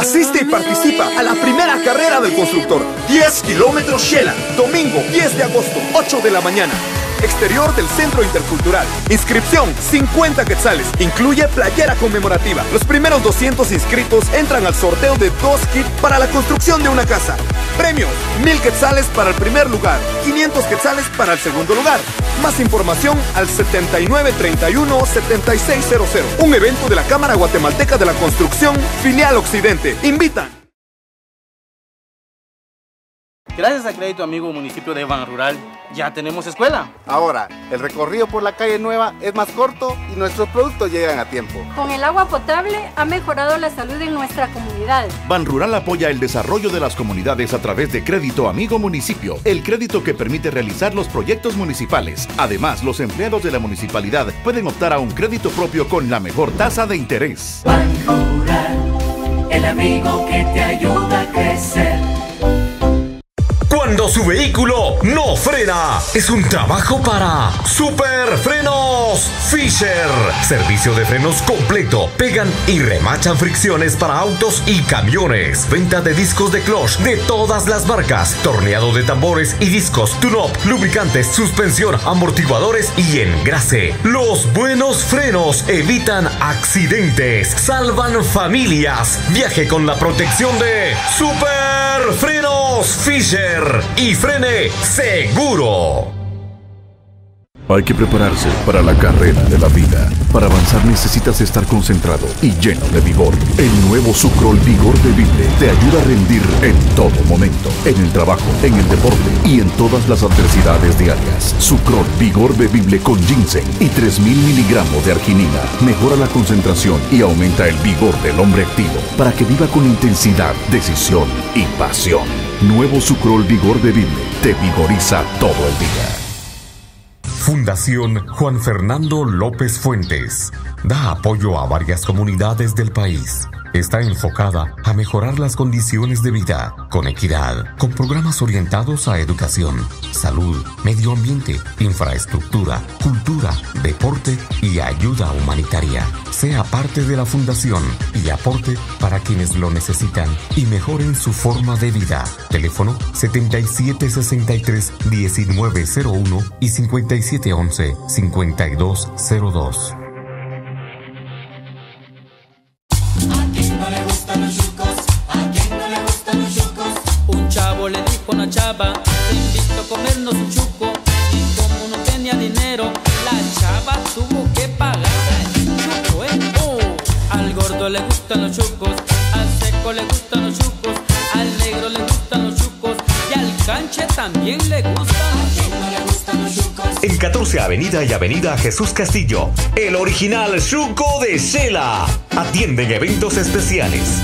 Asiste y participa a la primera carrera del constructor. 10 kilómetros Shela. Domingo 10 de agosto, 8 de la mañana. Exterior del Centro Intercultural. Inscripción 50 quetzales. Incluye playera conmemorativa. Los primeros 200 inscritos entran al sorteo de 2 kits para la construcción de una casa. Premios: 1000 quetzales para el primer lugar, 500 quetzales para el segundo lugar. Más información al 7931-7600. Un evento de la Cámara Guatemalteca de la Construcción, Filial Occidente. Invitan. Gracias a Crédito Amigo Municipio de Banrural, ya tenemos escuela. Ahora, el recorrido por la calle nueva es más corto y nuestros productos llegan a tiempo. Con el agua potable ha mejorado la salud en nuestra comunidad. Banrural apoya el desarrollo de las comunidades a través de Crédito Amigo Municipio, el crédito que permite realizar los proyectos municipales. Además, los empleados de la municipalidad pueden optar a un crédito propio con la mejor tasa de interés. Banrural, el amigo que te ayuda a crecer. Cuando su vehículo no frena, es un trabajo para Super Frenos Fisher. Servicio de frenos completo. Pegan y remachan fricciones para autos y camiones. Venta de discos de clutch de todas las marcas. Torneado de tambores y discos. Tune-up, lubricantes, suspensión, amortiguadores y engrase. Los buenos frenos evitan accidentes. Salvan familias. Viaje con la protección de Super Frenos Fisher. Y frene seguro. Hay que prepararse para la carrera de la vida. Para avanzar necesitas estar concentrado y lleno de vigor. El nuevo Sucrol Vigor Bebible te ayuda a rendir en todo momento. En el trabajo, en el deporte y en todas las adversidades diarias. Sucrol Vigor Bebible con ginseng y 3000 miligramos de arginina. Mejora la concentración y aumenta el vigor del hombre activo. Para que viva con intensidad, decisión y pasión. Nuevo Sucrol Vigor Bebible te vigoriza todo el día. Fundación Juan Fernando López Fuentes da apoyo a varias comunidades del país. Está enfocada a mejorar las condiciones de vida con equidad, con programas orientados a educación, salud, medio ambiente, infraestructura, cultura, deporte y ayuda humanitaria. Sea parte de la fundación y aporte para quienes lo necesitan y mejoren su forma de vida. Teléfono 7763-1901 y 5711-5202. Le dijo a una chava, te invito a comernos un chuco. Y como no tenía dinero, la chava tuvo que pagar el chuco, Al gordo le gustan los chucos, al seco le gustan los chucos, al negro le gustan los chucos y al canche también le gustan. ¿A quién no le gustan los chucos? En 14 Avenida y Avenida Jesús Castillo, el original chuco de Shela. Atienden eventos especiales.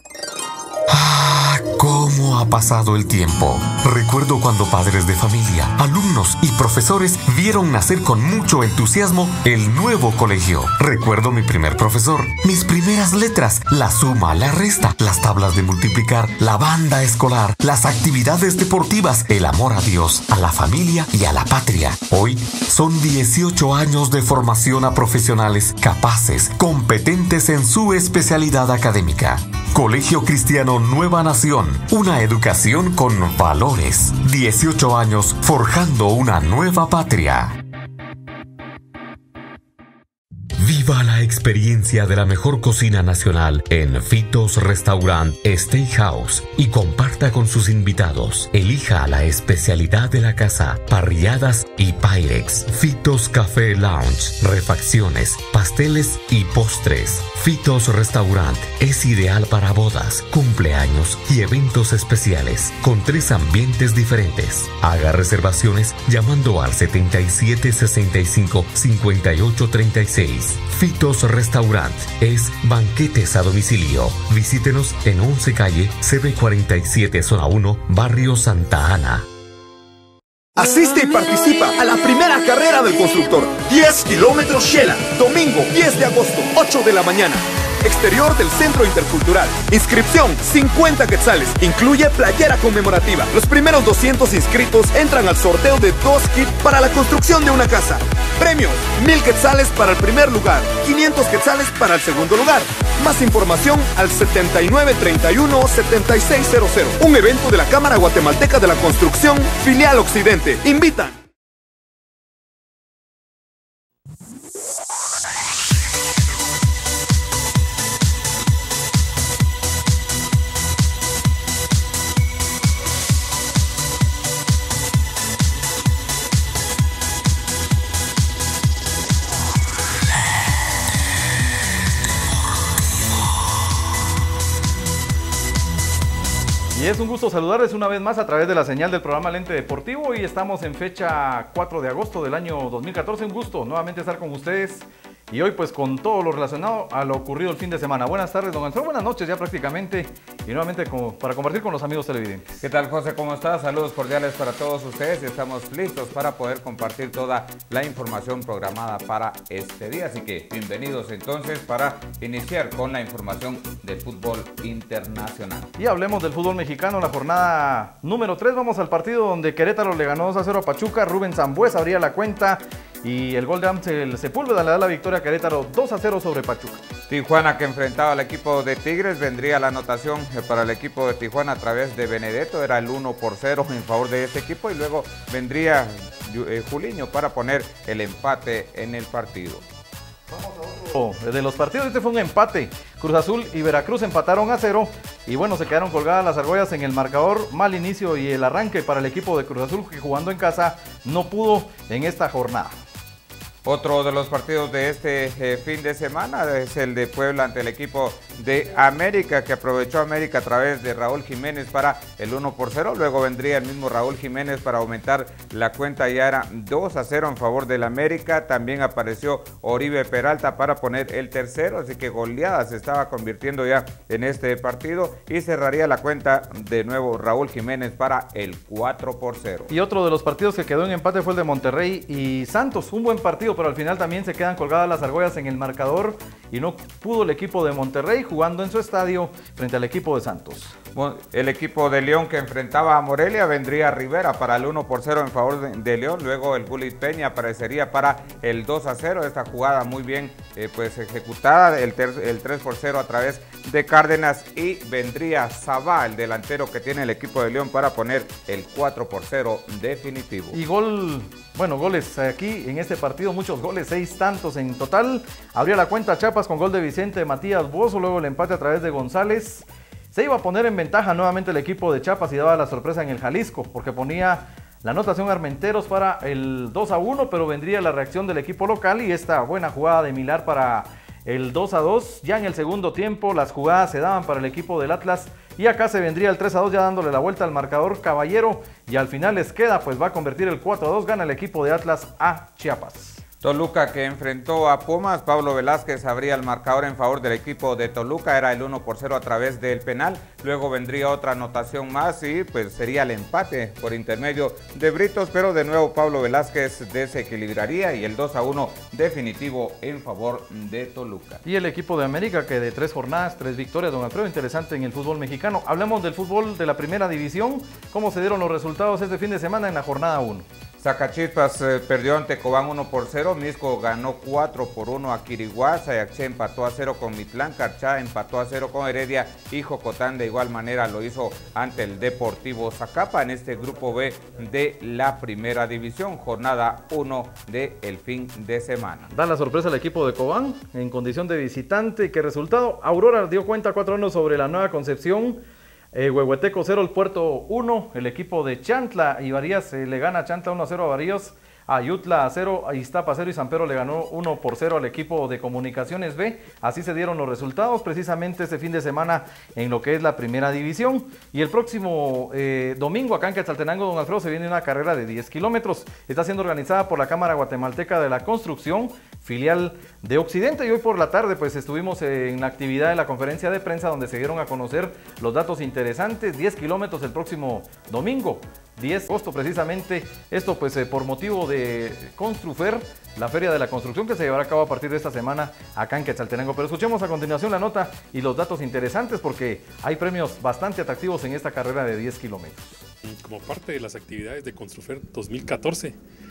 ¿Cómo ha pasado el tiempo? Recuerdo cuando padres de familia, alumnos y profesores vieron nacer con mucho entusiasmo el nuevo colegio. Recuerdo mi primer profesor, mis primeras letras, la suma, la resta, las tablas de multiplicar, la banda escolar, las actividades deportivas, el amor a Dios, a la familia y a la patria. Hoy son 18 años de formación a profesionales capaces, competentes en su especialidad académica. Colegio Cristiano Nueva Nación, una educación con valores. 18 años forjando una nueva patria. Viva la experiencia de la mejor cocina nacional en Fitos Restaurant Steakhouse y comparta con sus invitados. Elija la especialidad de la casa, parrilladas y Pyrex. Fitos Café Lounge, refacciones, pasteles y postres. Fitos Restaurant es ideal para bodas, cumpleaños y eventos especiales con 3 ambientes diferentes. Haga reservaciones llamando al 7765-5836. Fitos Restaurant es banquetes a domicilio. Visítenos en 11 calle CB47 Zona 1, Barrio Santa Ana. Asiste y participa a la primera carrera del constructor. 10 kilómetros Shela. Domingo 10 de agosto, 8 de la mañana. Exterior del Centro Intercultural. Inscripción 50 quetzales. Incluye playera conmemorativa. Los primeros 200 inscritos entran al sorteo de 2 kits para la construcción de una casa. Premios: 1000 quetzales para el primer lugar, 500 quetzales para el segundo lugar. Más información al 7931-7600. Un evento de la Cámara Guatemalteca de la Construcción, Filial Occidente. Invitan. Y es un gusto saludarles una vez más a través de la señal del programa Lente Deportivo y estamos en fecha 4 de agosto del año 2014. Un gusto nuevamente estar con ustedes y hoy pues con todo lo relacionado a lo ocurrido el fin de semana. Buenas tardes, don Alfredo, buenas noches ya prácticamente y nuevamente para compartir con los amigos televidentes. ¿Qué tal, José? ¿Cómo estás? Saludos cordiales para todos ustedes y estamos listos para poder compartir toda la información programada para este día. Así que bienvenidos entonces para iniciar con la información del fútbol internacional. Y hablemos del fútbol mexicano, la jornada número 3. Vamos al partido donde Querétaro le ganó 2-0 a Pachuca. Rubén Sambuez abría la cuenta y el gol de Amsel Sepúlveda le da la victoria a Querétaro 2-0 sobre Pachuca. Tijuana, que enfrentaba al equipo de Tigres, vendría la anotación para el equipo de Tijuana a través de Benedetto, era el 1-0 en favor de este equipo y luego vendría Juliño para poner el empate en el partido. De los partidos, este fue un empate. Cruz Azul y Veracruz empataron a 0 y bueno, se quedaron colgadas las argollas en el marcador. Mal inicio y el arranque para el equipo de Cruz Azul, que jugando en casa no pudo en esta jornada. Otro de los partidos de este fin de semana es el de Puebla ante el equipo de América, que aprovechó América a través de Raúl Jiménez para el 1-0. Luego vendría el mismo Raúl Jiménez para aumentar la cuenta, ya era 2-0 en favor del América. También apareció Oribe Peralta para poner el tercero, así que goleada se estaba convirtiendo ya en este partido y cerraría la cuenta de nuevo Raúl Jiménez para el 4-0. Y otro de los partidos que quedó en empate fue el de Monterrey y Santos. Un buen partido, pero al final también se quedan colgadas las argollas en el marcador y no pudo el equipo de Monterrey jugando en su estadio frente al equipo de Santos. El equipo de León, que enfrentaba a Morelia, vendría Rivera para el 1-0 en favor de León. Luego el Gulit Peña aparecería para el 2-0. Esta jugada muy bien pues ejecutada, el 3-0 a través de Cárdenas, y vendría Sabá, el delantero que tiene el equipo de León, para poner el 4-0 definitivo. Y goles aquí en este partido, muchos goles, 6 tantos en total. Abría la cuenta Chiapas con gol de Vicente Matías Bozo, luego el empate a través de González. Se iba a poner en ventaja nuevamente el equipo de Chiapas y daba la sorpresa en el Jalisco, porque ponía la anotación Armenteros para el 2-1, pero vendría la reacción del equipo local y esta buena jugada de Milar para el 2-2. Ya en el segundo tiempo las jugadas se daban para el equipo del Atlas y acá se vendría el 3-2, ya dándole la vuelta al marcador Caballero, y al final les queda, pues va a convertir el 4-2, gana el equipo de Atlas a Chiapas. Toluca, que enfrentó a Pumas, Pablo Velázquez abría el marcador en favor del equipo de Toluca, era el 1-0 a través del penal. Luego vendría otra anotación más y pues sería el empate por intermedio de Britos, pero de nuevo Pablo Velázquez desequilibraría y el 2-1 definitivo en favor de Toluca. Y el equipo de América, que de 3 jornadas, 3 victorias, don Alfredo, interesante en el fútbol mexicano. Hablemos del fútbol de la primera división, cómo se dieron los resultados este fin de semana en la jornada 1. Zacachispas perdió ante Cobán 1-0, Misco ganó 4-1 a Quiriguá, Sayaxé empató a 0 con Mitlán, Carchá empató a 0 con Heredia y Jocotán de igual manera lo hizo ante el Deportivo Zacapa en este grupo B de la primera división, jornada 1 del fin de semana. Da la sorpresa al equipo de Cobán en condición de visitante. ¿Qué resultado? Aurora dio cuenta 4-1 sobre la Nueva Concepción. Huehueteco 0, el Puerto 1, el equipo de Chantla y Varías le gana a Chantla 1-0 a Varíos, Ayutla 0, Iztapa 0 y San Pedro le ganó 1-0 al equipo de Comunicaciones B. Así se dieron los resultados precisamente este fin de semana en lo que es la primera división. Y el próximo domingo acá en Quetzaltenango, don Alfredo, se viene una carrera de 10 kilómetros. Está siendo organizada por la Cámara Guatemalteca de la Construcción, filial de Occidente, y hoy por la tarde pues estuvimos en la actividad de la conferencia de prensa donde se dieron a conocer los datos interesantes. 10 kilómetros el próximo domingo, 10 de agosto precisamente, esto pues por motivo de Construfer, la feria de la construcción que se llevará a cabo a partir de esta semana acá en Quetzaltenango. Pero escuchemos a continuación la nota y los datos interesantes porque hay premios bastante atractivos en esta carrera de 10 kilómetros. Como parte de las actividades de Construfer 2014,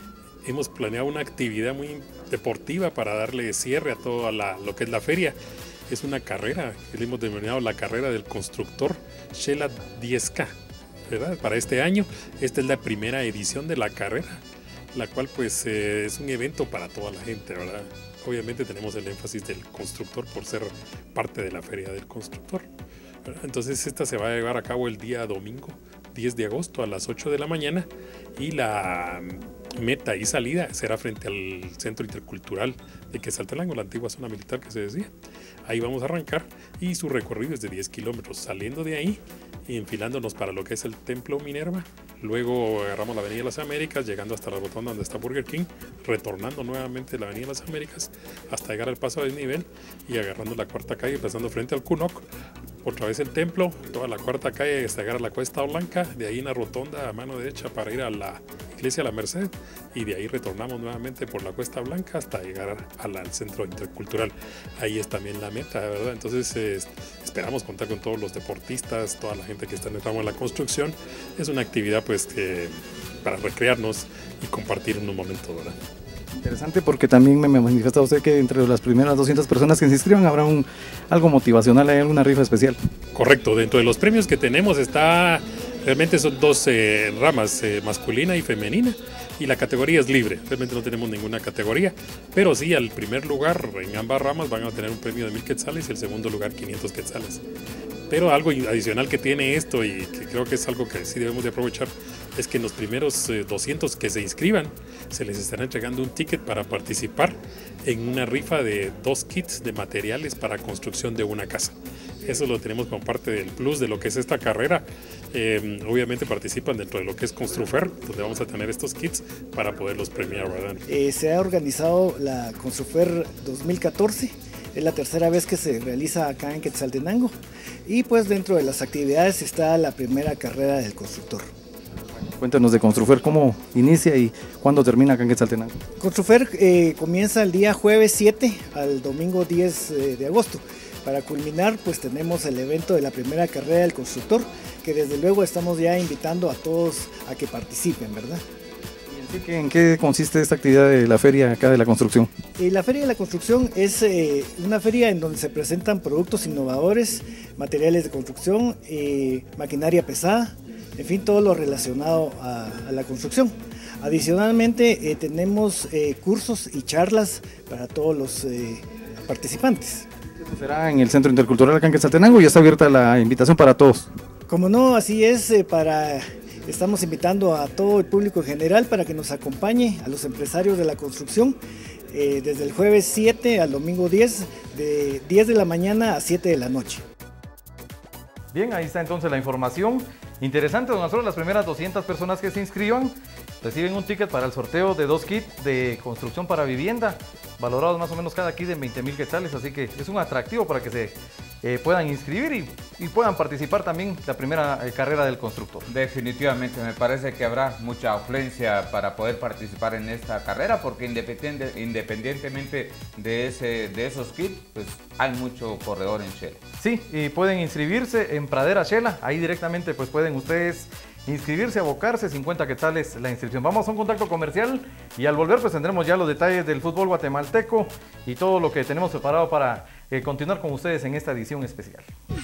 hemos planeado una actividad muy deportiva para darle cierre a todo lo que es la feria. Es una carrera que le hemos denominado la carrera del constructor Shela 10K, ¿verdad? Para este año, esta es la primera edición de la carrera, la cual pues es un evento para toda la gente, ¿verdad? Obviamente tenemos el énfasis del constructor por ser parte de la feria del constructor, ¿verdad? Entonces esta se va a llevar a cabo el día domingo 10 de agosto a las 8 de la mañana y la meta y salida será frente al Centro Intercultural de Quetzaltenango, la antigua zona militar que se decía. Ahí vamos a arrancar y su recorrido es de 10 kilómetros, saliendo de ahí y enfilándonos para lo que es el Templo Minerva. Luego agarramos la Avenida de las Américas, llegando hasta la rotonda donde está Burger King, retornando nuevamente la Avenida de las Américas hasta llegar al paso a desnivel y agarrando la cuarta calle, pasando frente al Cunoc, otra vez el templo, toda la cuarta calle hasta llegar a la Cuesta Blanca, de ahí en la rotonda a mano derecha para ir a la Iglesia de la Merced y de ahí retornamos nuevamente por la Cuesta Blanca hasta llegar al Centro Intercultural. Ahí es también la meta, ¿verdad? Entonces esperamos contar con todos los deportistas, toda la gente que está en el ramo de la construcción. Es una actividad pues para recrearnos y compartir unos momentos, ¿verdad? Interesante, porque también me manifestaba usted que entre las primeras 200 personas que se inscriban habrá algo motivacional, hay alguna rifa especial. Correcto, dentro de los premios que tenemos realmente son dos ramas, masculina y femenina, y la categoría es libre, realmente no tenemos ninguna categoría, pero sí al primer lugar en ambas ramas van a tener un premio de 1,000 quetzales y el segundo lugar 500 quetzales. Pero algo adicional que tiene esto y que creo que es algo que sí debemos de aprovechar es que en los primeros 200 que se inscriban se les estará entregando un ticket para participar en una rifa de 2 kits de materiales para construcción de una casa. Eso lo tenemos como parte del plus de lo que es esta carrera. Obviamente participan dentro de lo que es Construfer, donde vamos a tener estos kits para poderlos premiar, ¿verdad? Se ha organizado la Construfer 2014. Es la tercera vez que se realiza acá en Quetzaltenango y pues dentro de las actividades está la primera carrera del constructor. Cuéntanos de Construfer, cómo inicia y cuándo termina acá en Quetzaltenango. Construfer comienza el día jueves 7 al domingo 10 de agosto. Para culminar pues tenemos el evento de la primera carrera del constructor, que desde luego estamos ya invitando a todos a que participen, ¿verdad? ¿En qué consiste esta actividad de la feria acá de la construcción? La Feria de la Construcción es una feria en donde se presentan productos innovadores, materiales de construcción, maquinaria pesada, en fin, todo lo relacionado a la construcción. Adicionalmente tenemos cursos y charlas para todos los participantes. Esto será en el Centro Intercultural acá en Quetzaltenango y está abierta la invitación para todos. Como no, así es, estamos invitando a todo el público en general para que nos acompañe, a los empresarios de la construcción, desde el jueves 7 al domingo 10, de 10 de la mañana a 7 de la noche. Bien, ahí está entonces la información. Interesante, don Arturo, las primeras 200 personas que se inscriban reciben un ticket para el sorteo de 2 kits de construcción para vivienda, valorados más o menos cada kit en 20,000 quetzales, así que es un atractivo para que se puedan inscribir y puedan participar también la primera carrera del constructor. Definitivamente, me parece que habrá mucha afluencia para poder participar en esta carrera, porque independientemente de esos kits, pues hay mucho corredor en Shela. Sí, y pueden inscribirse en Pradera Shela, ahí directamente pues pueden ustedes inscribirse, abocarse, 50 quetzales la inscripción. Vamos a un contacto comercial y al volver pues tendremos ya los detalles del fútbol guatemalteco y todo lo que tenemos preparado para continuar con ustedes en esta edición especial.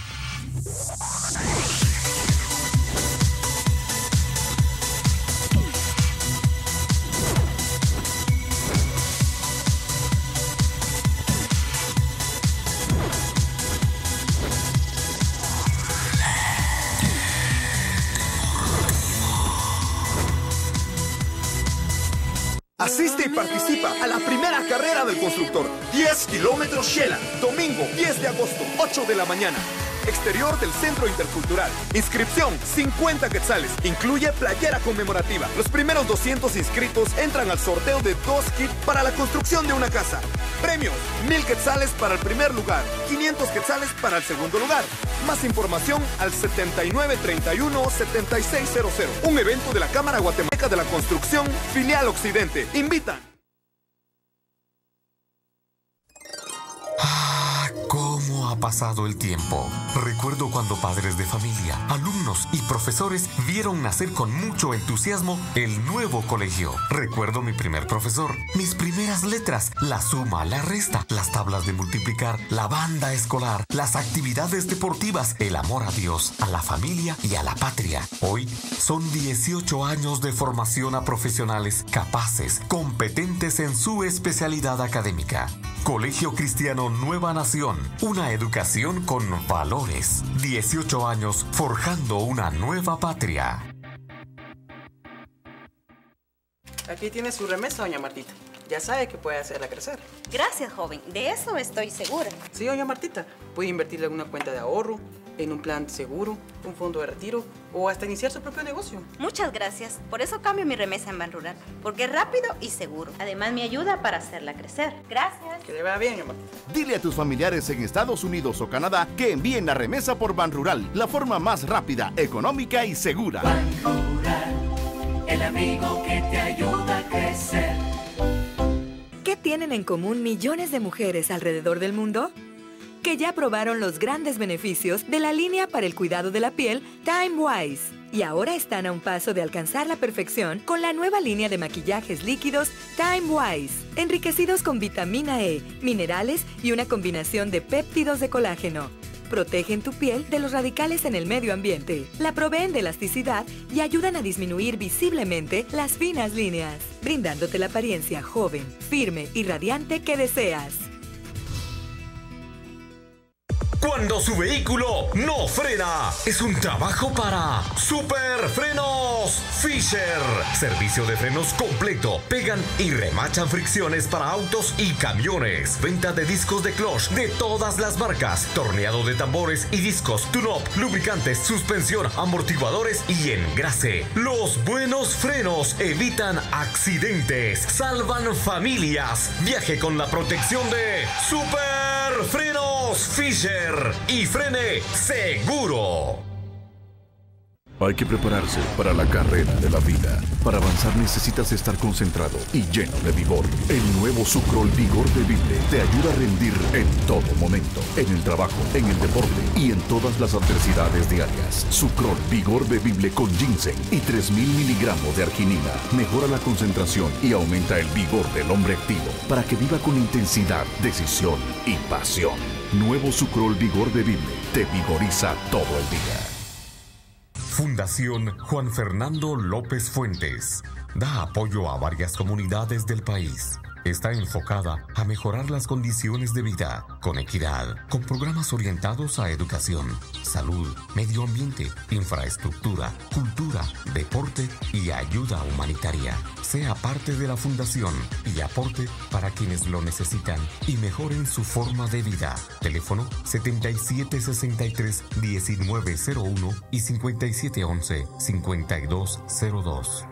Asiste y participa a la primera carrera del constructor. 10 kilómetros Shela, domingo 10 de agosto, 8 de la mañana. Exterior del Centro Intercultural. Inscripción 50 quetzales. Incluye playera conmemorativa. Los primeros 200 inscritos entran al sorteo de 2 kits para la construcción de una casa. Premios: 1,000 quetzales para el primer lugar, 500 quetzales para el segundo lugar. Más información al 7931-7600. Un evento de la Cámara Guatemalteca de la Construcción, Filial Occidente. Invitan. ¿Cómo Ha pasado el tiempo. Recuerdo cuando padres de familia, alumnos y profesores vieron nacer con mucho entusiasmo el nuevo colegio. Recuerdo mi primer profesor, mis primeras letras, la suma, la resta, las tablas de multiplicar, la banda escolar, las actividades deportivas, el amor a Dios, a la familia y a la patria. Hoy son 18 años de formación a profesionales capaces, competentes en su especialidad académica. Colegio Cristiano Nueva Nación, una educación con valores. 18 años forjando una nueva patria. Aquí tiene su remesa, doña Martita. Ya sabe que puede hacerla crecer. Gracias, joven. De eso estoy segura. Sí, doña Martita. Puede invertirle en una cuenta de ahorro, en un plan seguro, un fondo de retiro o hasta iniciar su propio negocio. Muchas gracias. Por eso cambio mi remesa en Banrural, porque es rápido y seguro. Además, me ayuda para hacerla crecer. Gracias. Que le vaya bien, doña Martita. Dile a tus familiares en Estados Unidos o Canadá que envíen la remesa por Banrural, la forma más rápida, económica y segura. Banrural, el amigo que te ayuda a crecer. ¿Qué tienen en común millones de mujeres alrededor del mundo? Que ya probaron los grandes beneficios de la línea para el cuidado de la piel Time Wise. Y ahora están a un paso de alcanzar la perfección con la nueva línea de maquillajes líquidos Time Wise, enriquecidos con vitamina E, minerales y una combinación de péptidos de colágeno. Protegen tu piel de los radicales en el medio ambiente, la proveen de elasticidad y ayudan a disminuir visiblemente las finas líneas, brindándote la apariencia joven, firme y radiante que deseas. Cuando su vehículo no frena, es un trabajo para Super Frenos Fisher. Servicio de frenos completo. Pegan y remachan fricciones para autos y camiones. Venta de discos de clutch de todas las marcas. Torneado de tambores y discos. Tune-up, lubricantes, suspensión, amortiguadores y engrase. Los buenos frenos evitan accidentes. Salvan familias. Viaje con la protección de Super Frenos Fisher. Y frene seguro. Hay que prepararse para la carrera de la vida. Para avanzar necesitas estar concentrado y lleno de vigor. El nuevo Sucrol Vigor Bebible te ayuda a rendir en todo momento. En el trabajo, en el deporte y en todas las adversidades diarias. Sucrol Vigor Bebible con ginseng y 3000 miligramos de arginina. Mejora la concentración y aumenta el vigor del hombre activo. Para que viva con intensidad, decisión y pasión. Nuevo Sucrol Vigor Bebible te vigoriza todo el día. Fundación Juan Fernando López Fuentes da apoyo a varias comunidades del país. Está enfocada a mejorar las condiciones de vida con equidad, con programas orientados a educación, salud, medio ambiente, infraestructura, cultura, deporte y ayuda humanitaria. Sea parte de la fundación y aporte para quienes lo necesitan y mejoren su forma de vida. Teléfono 7763-1901 y 5711-5202.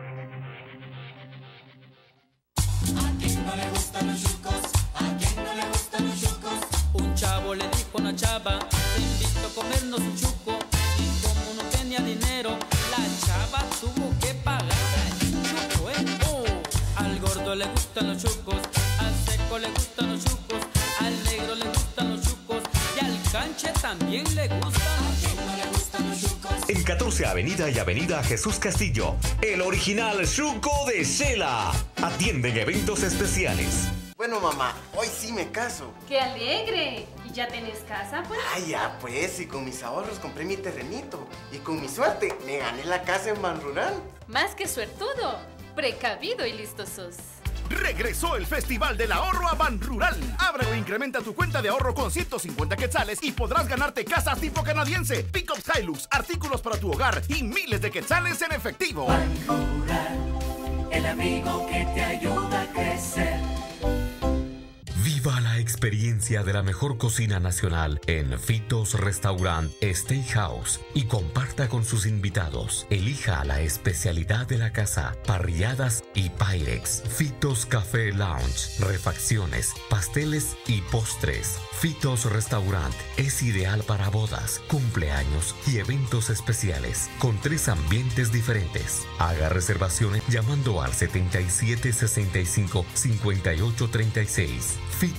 Un chavo le dijo a una chava, te invito a comernos un chuco. Y como no tenía dinero, la chava tuvo que pagar el chuco, Al gordo le gustan los chucos, al seco le gustan los chucos, al negro le gustan los chucos y al canche también le gustan. ¿A quién no le gustan los chucos? En 14 Avenida y Avenida Jesús Castillo, el original Chuco de Shela. Atienden eventos especiales. Bueno, mamá, hoy sí me caso. ¡Qué alegre! ¿Y ya tenés casa, pues? Ay, ya, pues, y con mis ahorros compré mi terrenito. Y con mi suerte, me gané la casa en Banrural. Más que suertudo, precavido y listo sos. Regresó el Festival del Ahorro a Banrural. Abre o incrementa tu cuenta de ahorro con 150 quetzales y podrás ganarte casas tipo canadiense, pickups Hilux, artículos para tu hogar y miles de quetzales en efectivo. Banrural, el amigo que te ayuda a crecer. Viva la experiencia de la mejor cocina nacional en Fitos Restaurant Steakhouse y comparta con sus invitados. Elija la especialidad de la casa, parrilladas y pyrex. Fitos Café Lounge, refacciones, pasteles y postres. Fitos Restaurant es ideal para bodas, cumpleaños y eventos especiales con 3 ambientes diferentes. Haga reservaciones llamando al 7765-5836. Fitos Restaurant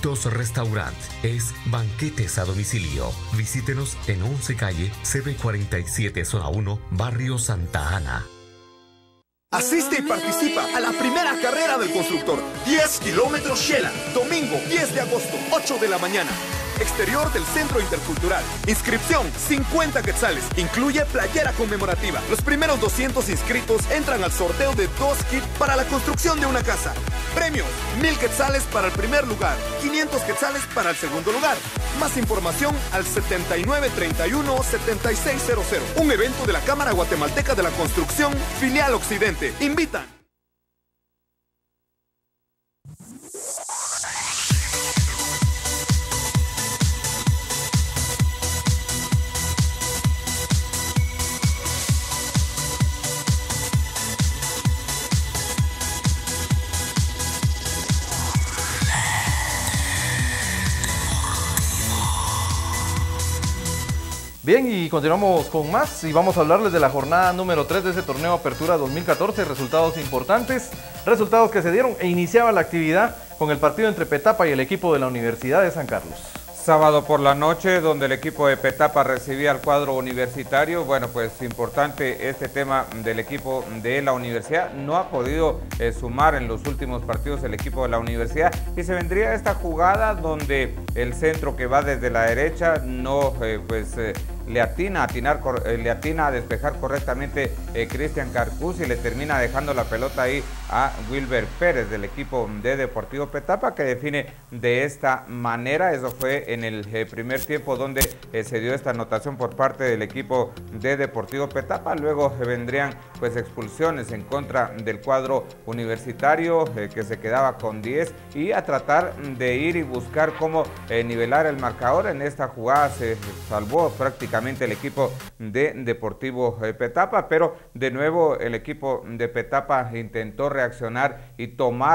Restaurant es banquetes a domicilio. Visítenos en 11 calle CB47 zona 1, barrio Santa Ana. Asiste y participa a la primera carrera del constructor. 10 kilómetros Shela. Domingo 10 de agosto, 8 de la mañana. Exterior del Centro Intercultural. Inscripción 50 quetzales. Incluye playera conmemorativa. Los primeros 200 inscritos entran al sorteo de 2 kits para la construcción de una casa. Premios: 1000 quetzales para el primer lugar, 500 quetzales para el segundo lugar. Más información al 7931-7600. Un evento de la Cámara Guatemalteca de la Construcción, Filial Occidente. Invitan. Bien, y continuamos con más y vamos a hablarles de la jornada número 3 de ese torneo Apertura 2014, resultados importantes, resultados que se dieron e iniciaba la actividad con el partido entre Petapa y el equipo de la Universidad de San Carlos. Sábado por la noche, donde el equipo de Petapa recibía al cuadro universitario. Bueno, pues importante este tema del equipo de la universidad. No ha podido sumar en los últimos partidos el equipo de la universidad. Y se vendría esta jugada donde el centro que va desde la derecha no le atina a despejar correctamente Cristian Carcuz y le termina dejando la pelota ahí a Wilber Pérez del equipo de Deportivo Petapa, que define de esta manera. Eso fue en el primer tiempo donde se dio esta anotación por parte del equipo de Deportivo Petapa. Luego vendrían pues expulsiones en contra del cuadro universitario que se quedaba con 10 y a tratar de ir y buscar cómo nivelar el marcador. En esta jugada se salvó prácticamente el equipo de Deportivo Petapa, pero de nuevo el equipo de Petapa intentó reaccionar y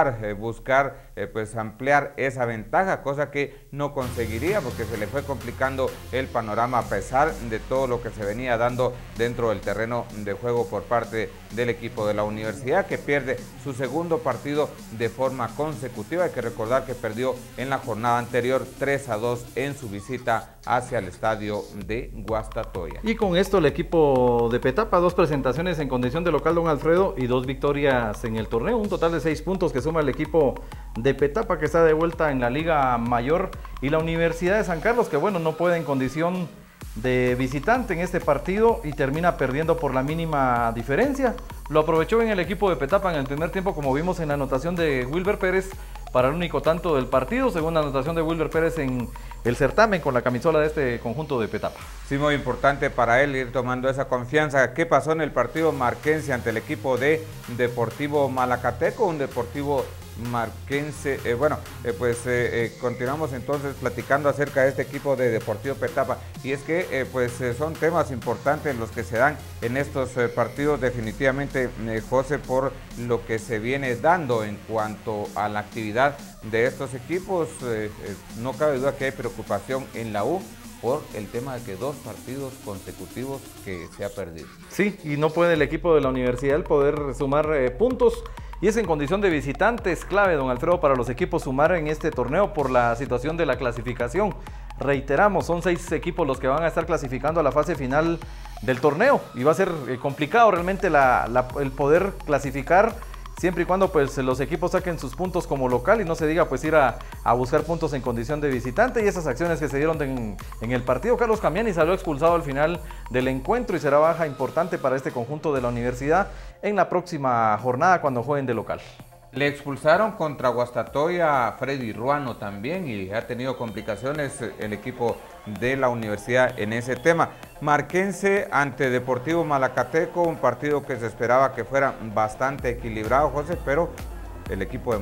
buscar pues ampliar esa ventaja, cosa que no conseguiría porque se le fue complicando el panorama a pesar de todo lo que se venía dando dentro del terreno de juego por parte del equipo de la universidad, que pierde su segundo partido de forma consecutiva. Hay que recordar que perdió en la jornada anterior 3-2 en su visita hacia el estadio de Guastatoya. Y con esto el equipo de Petapa, 2 presentaciones en condición de local, don Alfredo, y 2 victorias en el torneo, un total de 6 puntos que suma el equipo de Petapa, que está de vuelta en la Liga Mayor, y la Universidad de San Carlos, que bueno, no puede en condición de visitante en este partido y termina perdiendo por la mínima diferencia. Lo aprovechó bien el equipo de Petapa en el primer tiempo, como vimos en la anotación de Wilber Pérez para el único tanto del partido, segunda anotación de Wilber Pérez en el certamen con la camisola de este conjunto de Petapa. Sí, muy importante para él ir tomando esa confianza. ¿Qué pasó en el partido marquense ante el equipo de Deportivo Malacateco? Un Deportivo marquense, continuamos entonces platicando acerca de este equipo de Deportivo Petapa, y es que son temas importantes los que se dan en estos partidos definitivamente, José, por lo que se viene dando en cuanto a la actividad de estos equipos. No cabe duda que hay preocupación en la U por el tema de que 2 partidos consecutivos que se ha perdido. Sí, y no puede el equipo de la universidad el poder sumar puntos. Y es en condición de visitante, es clave, don Alfredo, para los equipos sumar en este torneo por la situación de la clasificación. Reiteramos, son 6 equipos los que van a estar clasificando a la fase final del torneo y va a ser complicado realmente el poder clasificar siempre y cuando pues los equipos saquen sus puntos como local y no se diga pues ir a buscar puntos en condición de visitante. Y esas acciones que se dieron en el partido, Carlos Camiani salió expulsado al final del encuentro y será baja importante para este conjunto de la universidad en la próxima jornada cuando jueguen de local. Le expulsaron contra Guastatoya a Freddy Ruano también y ha tenido complicaciones el equipo de la universidad en ese tema. Marquense ante Deportivo Malacateco, un partido que se esperaba que fuera bastante equilibrado, José, pero el equipo de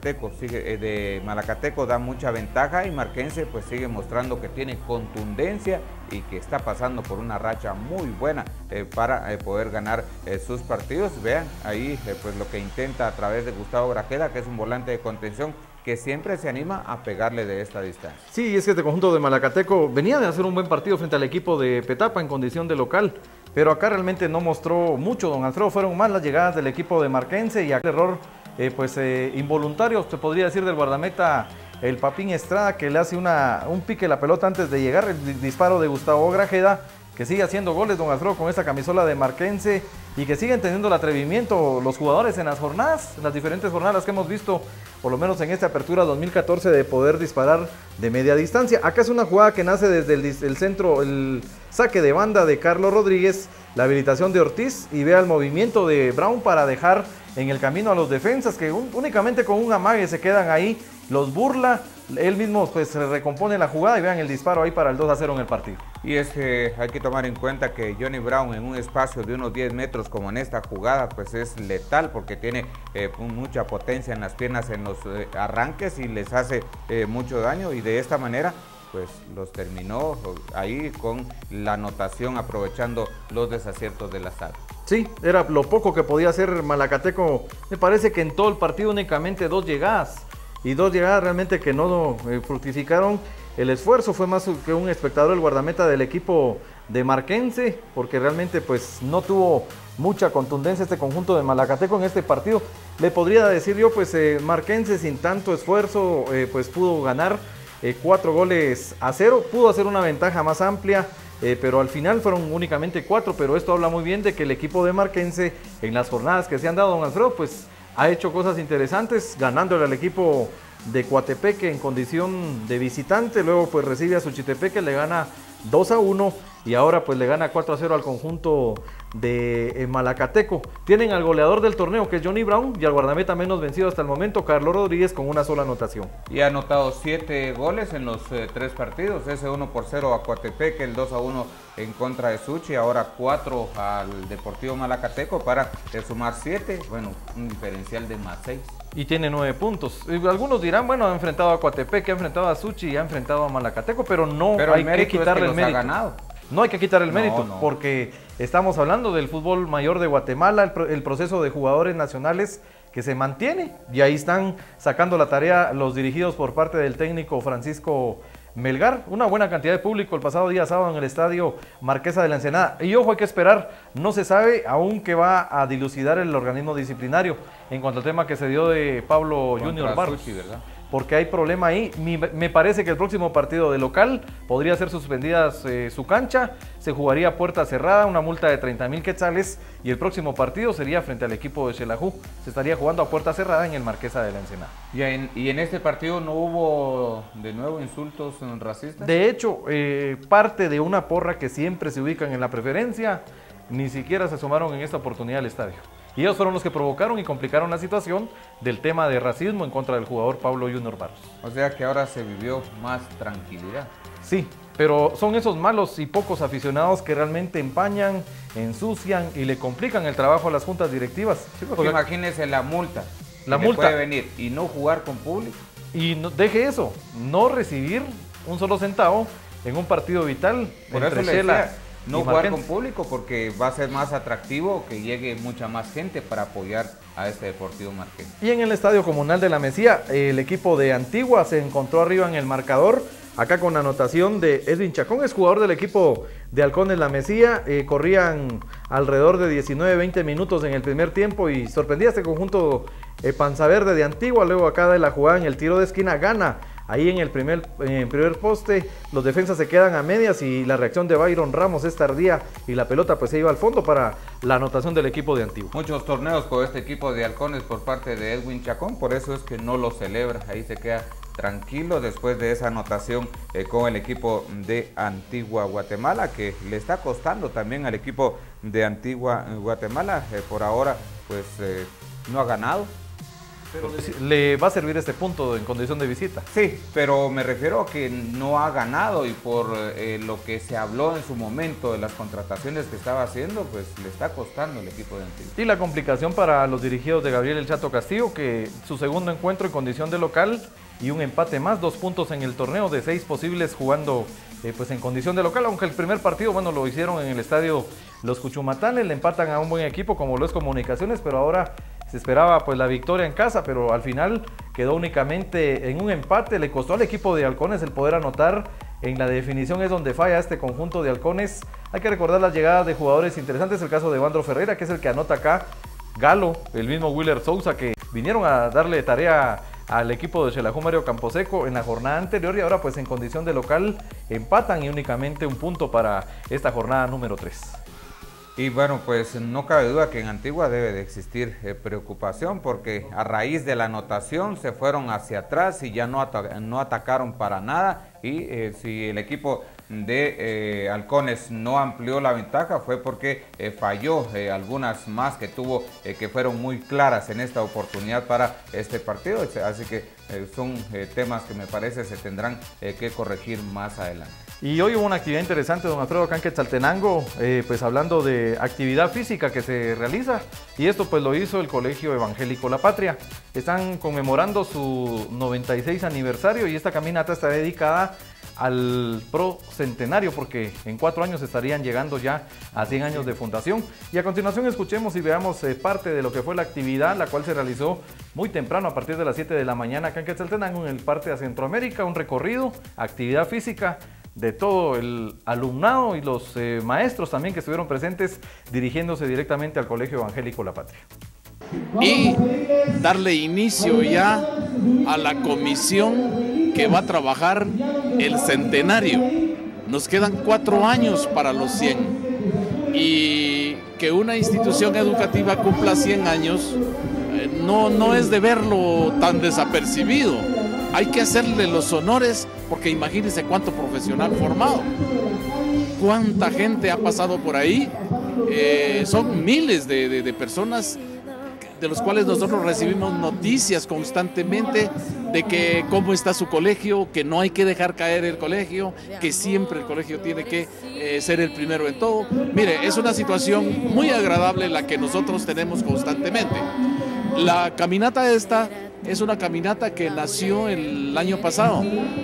Malacateco da mucha ventaja y Marquense pues sigue mostrando que tiene contundencia y que está pasando por una racha muy buena para poder ganar sus partidos. Vean ahí pues lo que intenta a través de Gustavo Grajeda, que es un volante de contención que siempre se anima a pegarle de esta distancia. Sí, es que este conjunto de Malacateco venía de hacer un buen partido frente al equipo de Petapa en condición de local, pero acá realmente no mostró mucho, don Alfredo. Fueron más las llegadas del equipo de Marquense y aquel error involuntario, se podría decir, del guardameta el Papín Estrada, que le hace un pique la pelota antes de llegar, el disparo de Gustavo Grajeda, que sigue haciendo goles, don Alfredo, con esta camisola de Marquense, y que siguen teniendo el atrevimiento los jugadores en las jornadas, en las diferentes jornadas que hemos visto, por lo menos en esta apertura 2014, de poder disparar de media distancia. Acá es una jugada que nace desde el centro, el saque de banda de Carlos Rodríguez, la habilitación de Ortiz, y vea el movimiento de Brown para dejar en el camino a los defensas, que únicamente con un amague se quedan ahí, los burla, él mismo pues se recompone la jugada, y vean el disparo ahí para el 2-0 en el partido. Y es que hay que tomar en cuenta que Johnny Brown en un espacio de unos 10 metros como en esta jugada pues es letal, porque tiene mucha potencia en las piernas en los arranques y les hace mucho daño, y de esta manera pues los terminó ahí con la anotación, aprovechando los desaciertos de la sala. Sí, era lo poco que podía hacer Malacateco. Me parece que en todo el partido únicamente 2 llegadas, y 2 llegadas realmente que no fructificaron. El esfuerzo fue más que un espectador, el guardameta del equipo de Marquense, porque realmente pues no tuvo mucha contundencia este conjunto de Malacateco en este partido. Le podría decir yo, pues Marquense sin tanto esfuerzo pues pudo ganar 4-0, pudo hacer una ventaja más amplia, pero al final fueron únicamente 4, pero esto habla muy bien de que el equipo de Marquense en las jornadas que se han dado, don Alfredo, pues ha hecho cosas interesantes, ganándole al equipo de Coatepeque en condición de visitante, luego pues recibe a Suchitepeque, le gana 2-1, y ahora pues le gana 4-0 al conjunto de Malacateco. Tienen al goleador del torneo, que es Johnny Brown, y al guardameta menos vencido hasta el momento, Carlos Rodríguez, con una sola anotación. Y ha anotado 7 goles en los 3 partidos, ese 1-0 a Coatepeque, el 2-1 en contra de Suchi, ahora 4 al Deportivo Malacateco para sumar 7, bueno, un diferencial de más 6. Y tiene 9 puntos. Y algunos dirán, bueno, ha enfrentado a Coatepeque, ha enfrentado a Suchi y ha enfrentado a Malacateco, pero no hay que quitarle el mérito. No hay que quitar el mérito, porque estamos hablando del fútbol mayor de Guatemala, el proceso de jugadores nacionales que se mantiene, y ahí están sacando la tarea los dirigidos por parte del técnico Francisco Melgar. Una buena cantidad de público el pasado día sábado en el estadio Marquesa de la Ensenada. Y ojo, hay que esperar, no se sabe aún que va a dilucidar el organismo disciplinario en cuanto al tema que se dio de Pablo Junior Barros, ¿verdad? Porque hay problema ahí. Me parece que el próximo partido de local podría ser suspendida su cancha, se jugaría a puerta cerrada, una multa de 30,000 quetzales, y el próximo partido sería frente al equipo de Xelajú. Se estaría jugando a puerta cerrada en el Marquesa de la Ensenada. ¿Y en este partido no hubo de nuevo insultos racistas? De hecho, parte de una porra que siempre se ubican en la preferencia, ni siquiera se sumaron en esta oportunidad al estadio. Y ellos fueron los que provocaron y complicaron la situación del tema de racismo en contra del jugador Pablo Junior Barros. O sea que ahora se vivió más tranquilidad. Sí, pero son esos malos y pocos aficionados que realmente empañan, ensucian y le complican el trabajo a las juntas directivas. Sí, porque imagínese la multa. La multa puede venir y no jugar con público. Y no, deje eso, no recibir un solo centavo en un partido vital. Por eso le decía, no jugar con público, porque va a ser más atractivo que llegue mucha más gente para apoyar a este Deportivo Marquense. Y en el Estadio Comunal de La Mesía, el equipo de Antigua se encontró arriba en el marcador, acá con la anotación de Edwin Chacón, es jugador del equipo de Halcones La Mesía. Corrían alrededor de 19-20 minutos en el primer tiempo y sorprendía este conjunto Panza Verde de Antigua. Luego acá de la jugada en el tiro de esquina gana ahí en el primer poste, los defensas se quedan a medias y la reacción de Byron Ramos es tardía y la pelota pues se iba al fondo para la anotación del equipo de Antigua. Muchos torneos con este equipo de Halcones por parte de Edwin Chacón, por eso es que no lo celebra, ahí se queda tranquilo después de esa anotación con el equipo de Antigua Guatemala, que le está costando también al equipo de Antigua Guatemala. Por ahora pues no ha ganado. Pero le va a servir este punto en condición de visita. Sí, pero me refiero a que no ha ganado, y por lo que se habló en su momento de las contrataciones que estaba haciendo, pues le está costando el equipo de Antigua. Y la complicación para los dirigidos de Gabriel El Chato Castillo, que su segundo encuentro en condición de local y un empate más, 2 puntos en el torneo de 6 posibles jugando pues en condición de local, aunque el primer partido, bueno, lo hicieron en el estadio Los Cuchumatanes, le empatan a un buen equipo como lo es Comunicaciones, pero ahora se esperaba pues la victoria en casa, pero al final quedó únicamente en un empate. Le costó al equipo de Halcones el poder anotar. En la definición es donde falla este conjunto de Halcones. Hay que recordar las llegadas de jugadores interesantes, el caso de Evandro Ferreira, que es el que anota acá, Galo, el mismo Willer Sousa, que vinieron a darle tarea al equipo de Xelajú Mario Camposeco en la jornada anterior y ahora pues en condición de local empatan y únicamente un punto para esta jornada número 3. Y bueno, pues no cabe duda que en Antigua debe de existir preocupación porque a raíz de la anotación se fueron hacia atrás y ya no atacaron para nada y si el equipo de Halcones no amplió la ventaja fue porque falló algunas más que tuvo que fueron muy claras en esta oportunidad para este partido, así que son temas que me parece se tendrán que corregir más adelante. Y hoy hubo una actividad interesante, don Alfredo, acá en Quetzaltenango, pues hablando de actividad física que se realiza, y esto pues lo hizo el Colegio Evangélico La Patria. Están conmemorando su 96 aniversario y esta caminata está dedicada al Pro Centenario, porque en 4 años estarían llegando ya a 100 años de fundación. Y a continuación escuchemos y veamos parte de lo que fue la actividad, la cual se realizó muy temprano, a partir de las 7 de la mañana acá en Quetzaltenango, en el Parque de Centroamérica, un recorrido, actividad física de todo el alumnado y los maestros también que estuvieron presentes dirigiéndose directamente al Colegio Evangélico La Patria. Y darle inicio ya a la comisión que va a trabajar el centenario. Nos quedan 4 años para los 100 y que una institución educativa cumpla 100 años no es de verlo tan desapercibido. Hay que hacerle los honores porque imagínense cuánto profesional formado, cuánta gente ha pasado por ahí, son miles de personas de los cuales nosotros recibimos noticias constantemente de que cómo está su colegio, que no hay que dejar caer el colegio, que siempre el colegio tiene que ser el primero en todo. Mire, es una situación muy agradable la que nosotros tenemos constantemente. La caminata esta es una caminata que nació el año pasado,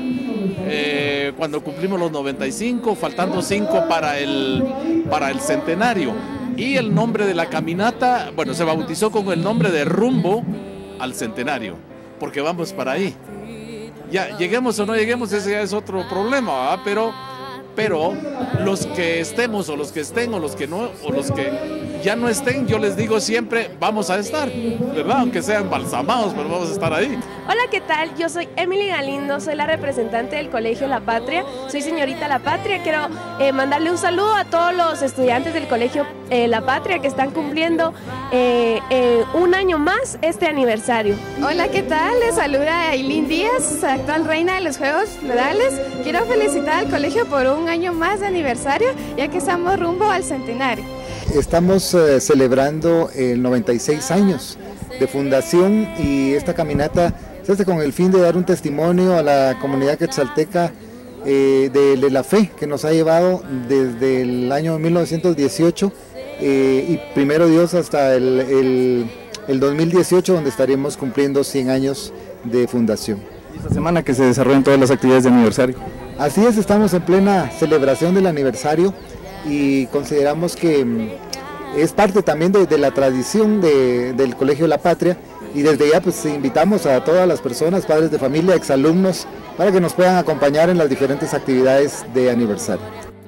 cuando cumplimos los 95, faltando 5 para el centenario. Y el nombre de la caminata, bueno, se bautizó con el nombre de Rumbo al Centenario, porque vamos para ahí. Ya, lleguemos o no lleguemos, ese ya es otro problema, ¿verdad? Pero los que estemos o los que estén o los que no, o los que ya no estén, yo les digo siempre, vamos a estar, ¿verdad? Aunque sean balsamados, pero vamos a estar ahí. Hola, ¿qué tal? Yo soy Emily Galindo, soy la representante del Colegio La Patria, soy señorita La Patria. Quiero mandarle un saludo a todos los estudiantes del Colegio La Patria que están cumpliendo un año más este aniversario. Hola, ¿qué tal? Les saluda Aileen Díaz, actual reina de los Juegos Florales. Quiero felicitar al colegio por un año más de aniversario, ya que estamos rumbo al centenario. Estamos celebrando el 96 años de fundación y esta caminata se hace con el fin de dar un testimonio a la comunidad quetzalteca de la fe que nos ha llevado desde el año 1918 y primero Dios hasta el 2018, donde estaremos cumpliendo 100 años de fundación. ¿Y esta semana que se desarrollan todas las actividades de aniversario? Así es, estamos en plena celebración del aniversario y consideramos que es parte también de la tradición del Colegio La Patria, y desde ya pues invitamos a todas las personas, padres de familia, exalumnos, para que nos puedan acompañar en las diferentes actividades de aniversario.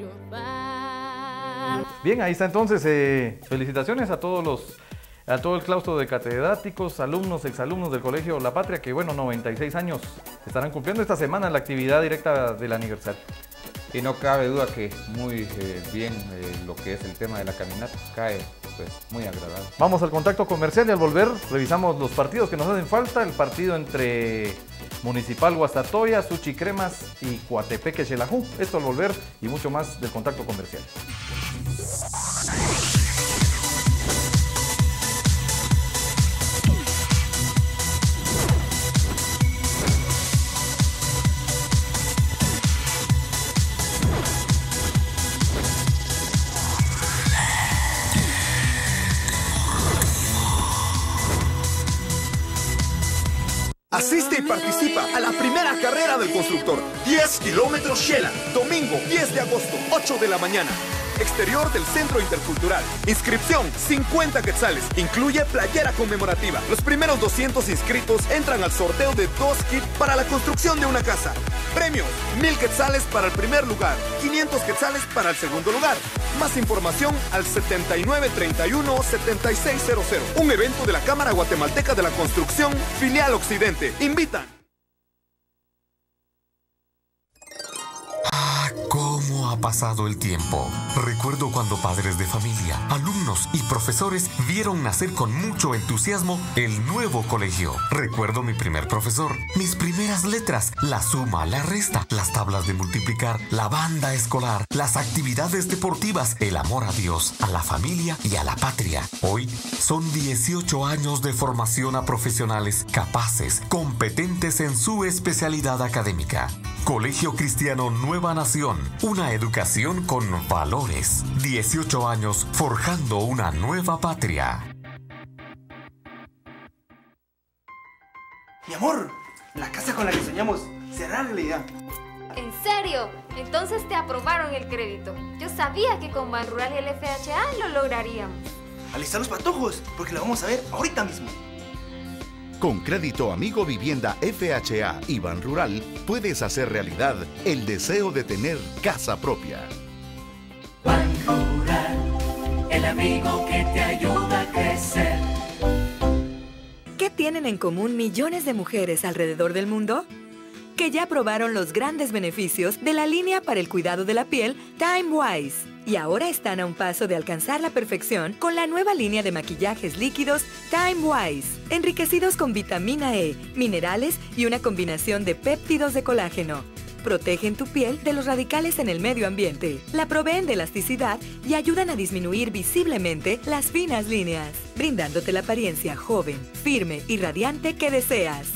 Bien, ahí está entonces, felicitaciones a todo el claustro de catedráticos, alumnos, exalumnos del Colegio La Patria, que bueno, 96 años estarán cumpliendo esta semana en la actividad directa del aniversario. Y no cabe duda que muy bien lo que es el tema de la caminata, cae pues muy agradable. Vamos al contacto comercial y al volver revisamos los partidos que nos hacen falta, el partido entre Municipal Guastatoya, Suchi Cremas y Coatepeque Xelajú. Esto al volver y mucho más del contacto comercial. Asiste y participa a la primera carrera del constructor. 10 kilómetros Shela. Domingo 10 de agosto, 8 de la mañana. Exterior del Centro Intercultural. Inscripción 50 quetzales. Incluye playera conmemorativa. Los primeros 200 inscritos entran al sorteo de 2 kits para la construcción de una casa. Premios: 1000 quetzales para el primer lugar, 500 quetzales para el segundo lugar. Más información al 7931-7600. Un evento de la Cámara Guatemalteca de la Construcción, Filial Occidente. Invitan. ¿Cómo ha pasado el tiempo? Recuerdo cuando padres de familia, alumnos y profesores vieron nacer con mucho entusiasmo el nuevo colegio. Recuerdo mi primer profesor, mis primeras letras, la suma, la resta, las tablas de multiplicar, la banda escolar, las actividades deportivas, el amor a Dios, a la familia y a la patria. Hoy son 18 años de formación a profesionales capaces, competentes en su especialidad académica. Colegio Cristiano Nueva Nación, una educación con valores. 18 años forjando una nueva patria. Mi amor, la casa con la que soñamos será realidad. ¿En serio? Entonces te aprobaron el crédito. Yo sabía que con Banrural y el FHA lo lograríamos. Alistar los patojos, porque lo vamos a ver ahorita mismo. Con Crédito Amigo Vivienda FHA y Banrural puedes hacer realidad el deseo de tener casa propia. Banrural, el amigo que te ayuda a crecer. ¿Qué tienen en común millones de mujeres alrededor del mundo? Que ya probaron los grandes beneficios de la línea para el cuidado de la piel Time Wise. Y ahora están a un paso de alcanzar la perfección con la nueva línea de maquillajes líquidos Time Wise, enriquecidos con vitamina E, minerales y una combinación de péptidos de colágeno. Protegen tu piel de los radicales en el medio ambiente, la proveen de elasticidad y ayudan a disminuir visiblemente las finas líneas, brindándote la apariencia joven, firme y radiante que deseas.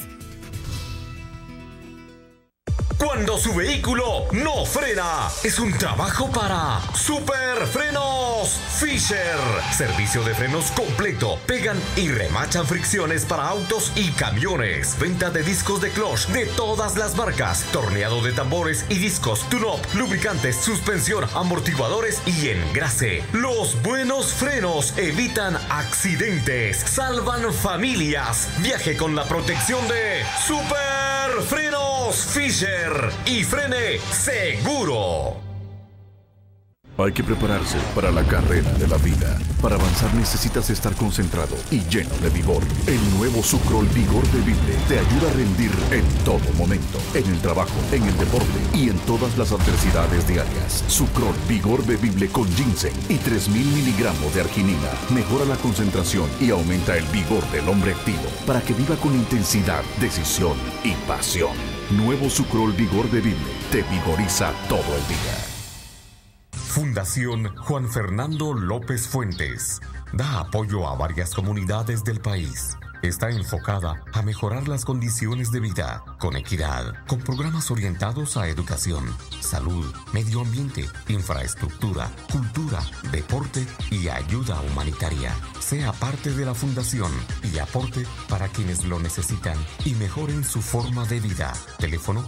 Cuando su vehículo no frena, es un trabajo para Super Frenos Fisher. Servicio de frenos completo. Pegan y remachan fricciones para autos y camiones. Venta de discos de clutch de todas las marcas. Torneado de tambores y discos. Tune-up, lubricantes, suspensión, amortiguadores y engrase. Los buenos frenos evitan accidentes. Salvan familias. Viaje con la protección de Super Frenos Fisher. Y frene seguro. Hay que prepararse para la carrera de la vida. Para avanzar necesitas estar concentrado y lleno de vigor. El nuevo Sucrol Vigor Bebible te ayuda a rendir en todo momento. En el trabajo, en el deporte y en todas las adversidades diarias. Sucrol Vigor Bebible con ginseng y 3000 miligramos de arginina. Mejora la concentración y aumenta el vigor del hombre activo. Para que viva con intensidad, decisión y pasión. Nuevo Sucrol Vigor Bebible te vigoriza todo el día. Fundación Juan Fernando López Fuentes da apoyo a varias comunidades del país. Está enfocada a mejorar las condiciones de vida con equidad, con programas orientados a educación, salud, medio ambiente, infraestructura, cultura, deporte y ayuda humanitaria. Sea parte de la fundación y aporte para quienes lo necesitan y mejoren su forma de vida. Teléfono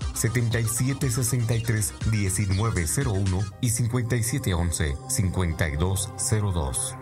7763-1901 y 5711-5202.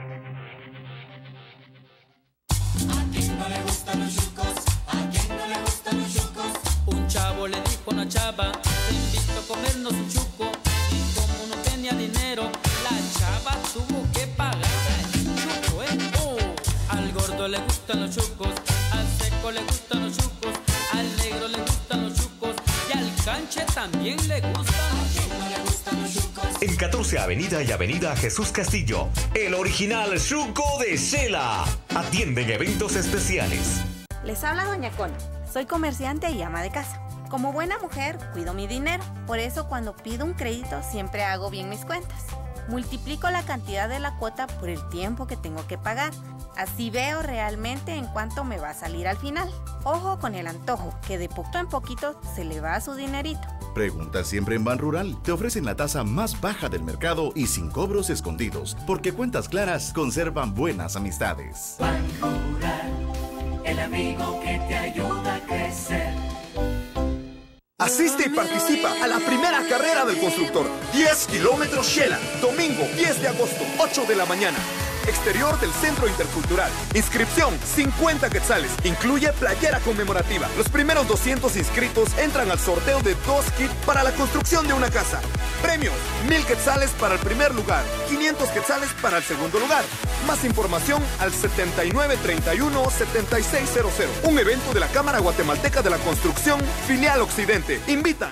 Un chavo le dijo a una chava, te invito a comernos un chuco. Y como no tenía dinero, la chava tuvo que pagar el chuco, Al gordo le gustan los chucos, al seco le gustan los chucos, al negro le gustan los chucos y al canche también le gustan los chucos. En 14 Avenida y Avenida Jesús Castillo, el original chuco de Shela. Atienden eventos especiales. Les habla Doña Cona. Soy comerciante y ama de casa. Como buena mujer, cuido mi dinero. Por eso cuando pido un crédito siempre hago bien mis cuentas. Multiplico la cantidad de la cuota por el tiempo que tengo que pagar. Así veo realmente en cuánto me va a salir al final. Ojo con el antojo, que de poquito en poquito se le va su dinerito. Pregunta siempre en Banrural. Te ofrecen la tasa más baja del mercado y sin cobros escondidos, porque cuentas claras conservan buenas amistades. Banrural, el amigo que te ayuda a crecer. Asiste y participa a la primera carrera del constructor. 10 kilómetros Shela. Domingo 10 de agosto, 8 de la mañana. exterior del Centro Intercultural. Inscripción 50 quetzales, incluye playera conmemorativa. Los primeros 200 inscritos entran al sorteo de 2 kits para la construcción de una casa. Premios, 1000 quetzales para el primer lugar, 500 quetzales para el segundo lugar. Más información al 7931-7600. Un evento de la Cámara Guatemalteca de la Construcción, Filial Occidente. Invitan.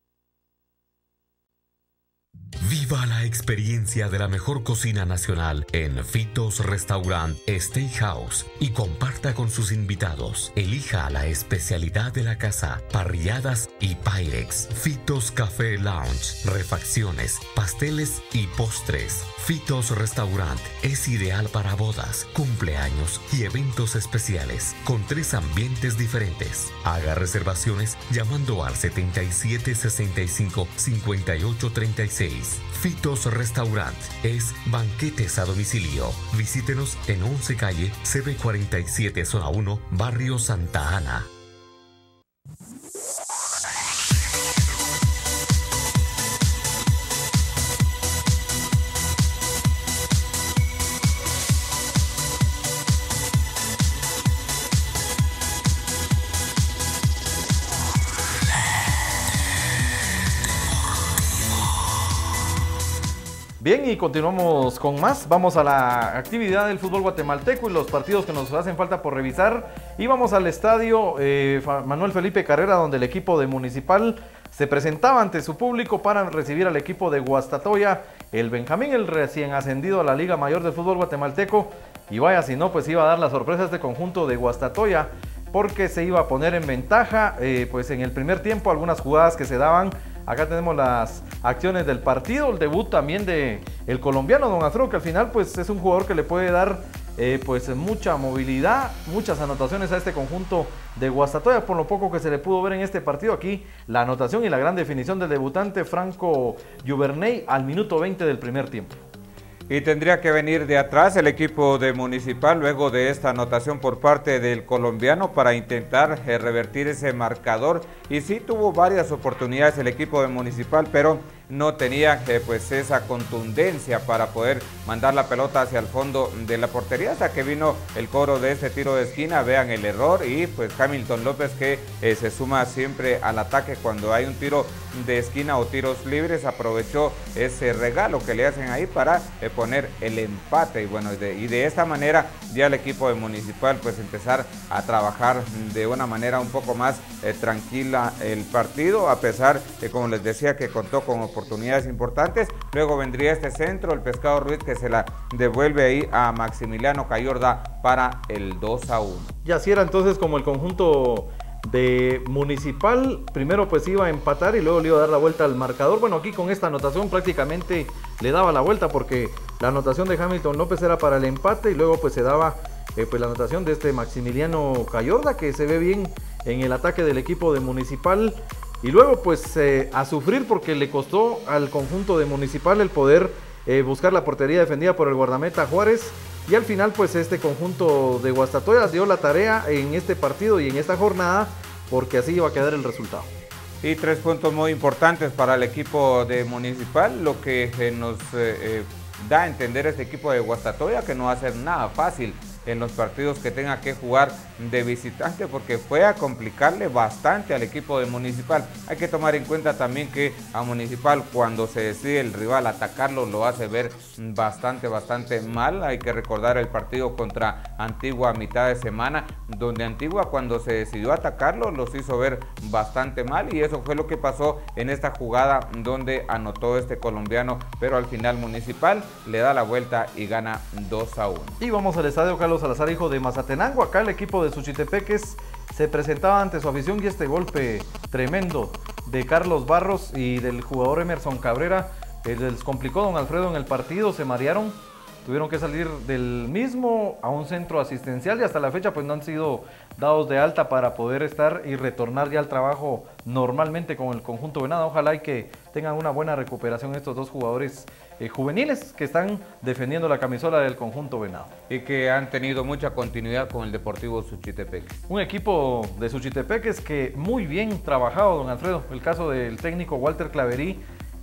Viva la experiencia de la mejor cocina nacional en Fitos Restaurant Steakhouse y comparta con sus invitados. Elija la especialidad de la casa, parrilladas y pyrex. Fitos Café Lounge, refacciones, pasteles y postres. Fitos Restaurant es ideal para bodas, cumpleaños y eventos especiales con 3 ambientes diferentes. Haga reservaciones llamando al 7765-5836. Fitos Restaurant es banquetes a domicilio. Visítenos en 11 calle CB47 Zona 1, Barrio Santa Ana. Bien, y continuamos con más. Vamos a la actividad del fútbol guatemalteco y los partidos que nos hacen falta por revisar. Y vamos al estadio Manuel Felipe Carrera, donde el equipo de Municipal se presentaba ante su público para recibir al equipo de Guastatoya, el Benjamín, el recién ascendido a la Liga Mayor del fútbol guatemalteco. Y vaya, si no, pues iba a dar la sorpresa a este conjunto de Guastatoya, porque se iba a poner en ventaja, pues en el primer tiempo, algunas jugadas que se daban. Acá tenemos las acciones del partido, el debut también de el colombiano Don Alfredo, que al final pues es un jugador que le puede dar pues mucha movilidad, muchas anotaciones a este conjunto de Guastatoya, por lo poco que se le pudo ver en este partido. Aquí la anotación y la gran definición del debutante Franco Juverney al minuto 20 del primer tiempo. Y tendría que venir de atrás el equipo de Municipal luego de esta anotación por parte del colombiano para intentar revertir ese marcador. Y sí tuvo varias oportunidades el equipo de Municipal, pero no tenía pues esa contundencia para poder mandar la pelota hacia el fondo de la portería, hasta que vino el cobro de este tiro de esquina. Vean el error, y pues Hamilton López, que se suma siempre al ataque cuando hay un tiro de esquina o tiros libres, aprovechó ese regalo que le hacen ahí para poner el empate. Y bueno, de esta manera ya el equipo de Municipal pues empezar a trabajar de una manera un poco más tranquila el partido, a pesar de, como les decía, que contó con oportunidades importantes. Luego vendría este centro, el Pescado Ruiz, que se la devuelve ahí a Maximiliano Cayorda para el 2-1. Y así era entonces como el conjunto de Municipal primero pues iba a empatar y luego le iba a dar la vuelta al marcador. Bueno, aquí con esta anotación prácticamente le daba la vuelta, porque la anotación de Hamilton López era para el empate y luego pues se daba pues la anotación de este Maximiliano Cayorda, que se ve bien en el ataque del equipo de Municipal. Y luego pues a sufrir, porque le costó al conjunto de Municipal el poder buscar la portería defendida por el guardameta Juárez. Y al final pues este conjunto de Guastatoya dio la tarea en este partido y en esta jornada, porque así iba a quedar el resultado. Y 3 puntos muy importantes para el equipo de Municipal, lo que nos da a entender este equipo de Guastatoya, que no va a ser nada fácil en los partidos que tenga que jugar de visitante, porque fue a complicarle bastante al equipo de Municipal. Hay que tomar en cuenta también que a Municipal, cuando se decide el rival atacarlo, lo hace ver bastante mal. Hay que recordar el partido contra Antigua a mitad de semana, donde Antigua, cuando se decidió atacarlo, los hizo ver bastante mal, y eso fue lo que pasó en esta jugada donde anotó este colombiano, pero al final Municipal le da la vuelta y gana 2-1. Y vamos al estadio Carlos Salazar, hijo de Mazatenango. Acá el equipo de Suchitepeques se presentaba ante su afición, y este golpe tremendo de Carlos Barros y del jugador Emerson Cabrera les complicó Don Alfredo en el partido. Se marearon, tuvieron que salir del mismo a un centro asistencial, y hasta la fecha pues no han sido dados de alta para poder estar y retornar ya al trabajo normalmente con el conjunto venado. Ojalá y que tengan una buena recuperación estos dos jugadores juveniles que están defendiendo la camisola del conjunto venado. Y que han tenido mucha continuidad con el Deportivo Suchitepeques. Un equipo de Suchitepeques que muy bien trabajado, Don Alfredo. El caso del técnico Walter Claverí,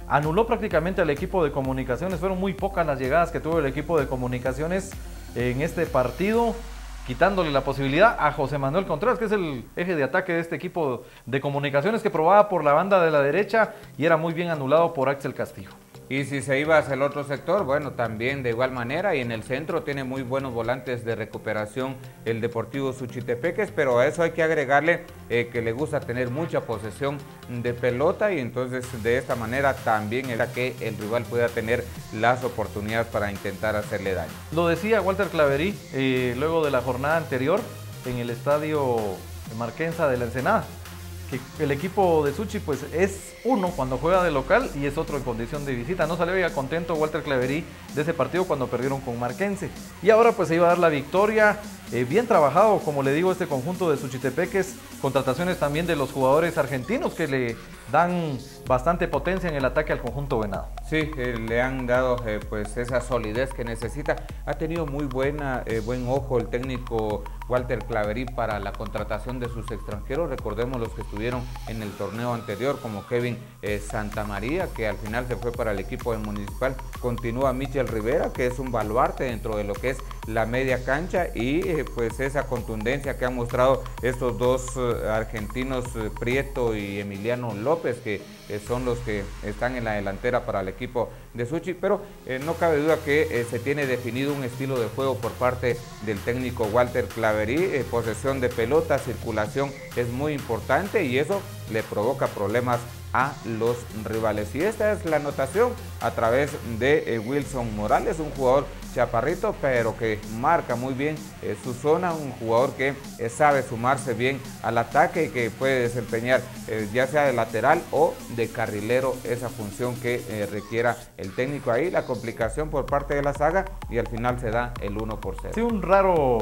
anuló prácticamente al equipo de Comunicaciones. Fueron muy pocas las llegadas que tuvo el equipo de Comunicaciones en este partido, quitándole la posibilidad a José Manuel Contreras, que es el eje de ataque de este equipo de Comunicaciones, que probaba por la banda de la derecha y era muy bien anulado por Axel Castillo. Y si se iba hacia el otro sector, bueno, también de igual manera, y en el centro tiene muy buenos volantes de recuperación el Deportivo Suchitepeques, pero a eso hay que agregarle que le gusta tener mucha posesión de pelota, y entonces de esta manera también era que el rival pueda tener las oportunidades para intentar hacerle daño. Lo decía Walter Claverí luego de la jornada anterior en el estadio Marquensa de la Ensenada, que el equipo de Suchi pues es uno cuando juega de local y es otro en condición de visita. No salió ya contento Walter Claverí de ese partido cuando perdieron con Marquense, y ahora pues se iba a dar la victoria. Bien trabajado, como le digo, este conjunto de Suchitepeques, contrataciones también de los jugadores argentinos que le dan bastante potencia en el ataque al conjunto venado. Sí, le han dado pues esa solidez que necesita. Ha tenido muy buen ojo el técnico Walter Claverí para la contratación de sus extranjeros. Recordemos los que estuvieron en el torneo anterior, como Kevin Santamaría, que al final se fue para el equipo del Municipal. Continúa Michel Rivera, que es un baluarte dentro de lo que es la media cancha, y pues esa contundencia que han mostrado estos dos argentinos, Prieto y Emiliano López, que son los que están en la delantera para el equipo de Suchi. Pero no cabe duda que se tiene definido un estilo de juego por parte del técnico Walter Claverí. Posesión de pelota, circulación es muy importante, y eso le provoca problemas a los rivales. Y esta es la anotación a través de Wilson Morales, un jugador chaparrito pero que marca muy bien su zona, un jugador que sabe sumarse bien al ataque y que puede desempeñar ya sea de lateral o de carrilero esa función que requiera el técnico. Ahí la complicación por parte de la saga, y al final se da el 1-0. Sí, un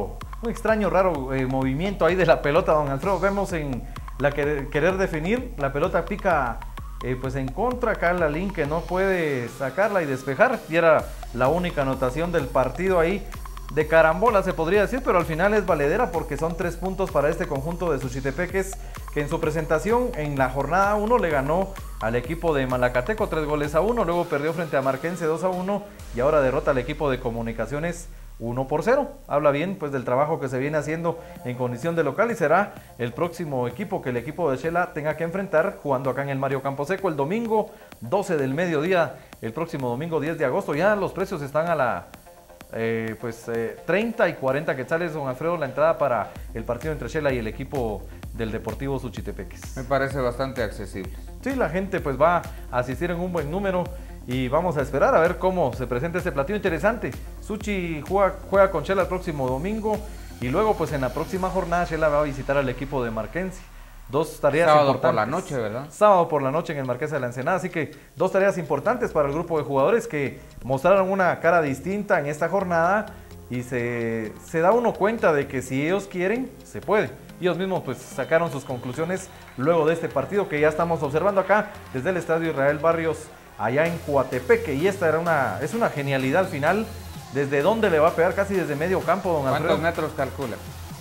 extraño movimiento ahí de la pelota, don Alfredo. Vemos en la querer definir, la pelota pica pues en contra, acá la Lin que no puede sacarla y despejar, y era la única anotación del partido ahí, de carambola se podría decir, pero al final es valedera porque son 3 puntos para este conjunto de Suchitepeques, que en su presentación en la jornada 1 le ganó al equipo de Malacateco 3-1, luego perdió frente a Marquense 2-1 y ahora derrota al equipo de Comunicaciones 1-0. Habla bien pues del trabajo que se viene haciendo en condición de local, y será el próximo equipo que el equipo de Shela tenga que enfrentar jugando acá en el Mario Camposeco el domingo 12 del mediodía, el próximo domingo 10 de agosto. Ya los precios están a la 30 y 40 quetzales, don Alfredo, la entrada para el partido entre Shela y el equipo del Deportivo Suchitepeques. Me parece bastante accesible. Sí, la gente pues va a asistir en un buen número, y vamos a esperar a ver cómo se presenta este partido interesante. Suchi juega con Shela el próximo domingo, y luego pues en la próxima jornada Shela va a visitar al equipo de Marquense. 2 tareas sábado importantes. Por la noche, ¿verdad? Sábado por la noche en el Marquesa de la Ensenada, así que 2 tareas importantes para el grupo de jugadores que mostraron una cara distinta en esta jornada, y se da uno cuenta de que si ellos quieren, se puede. Ellos mismos pues sacaron sus conclusiones luego de este partido que ya estamos observando acá desde el Estadio Israel Barrios allá en Coatepeque, y esta es una genialidad al final. ¿Desde dónde le va a pegar? Casi desde medio campo, don Alfredo. ¿Cuántos metros calcula?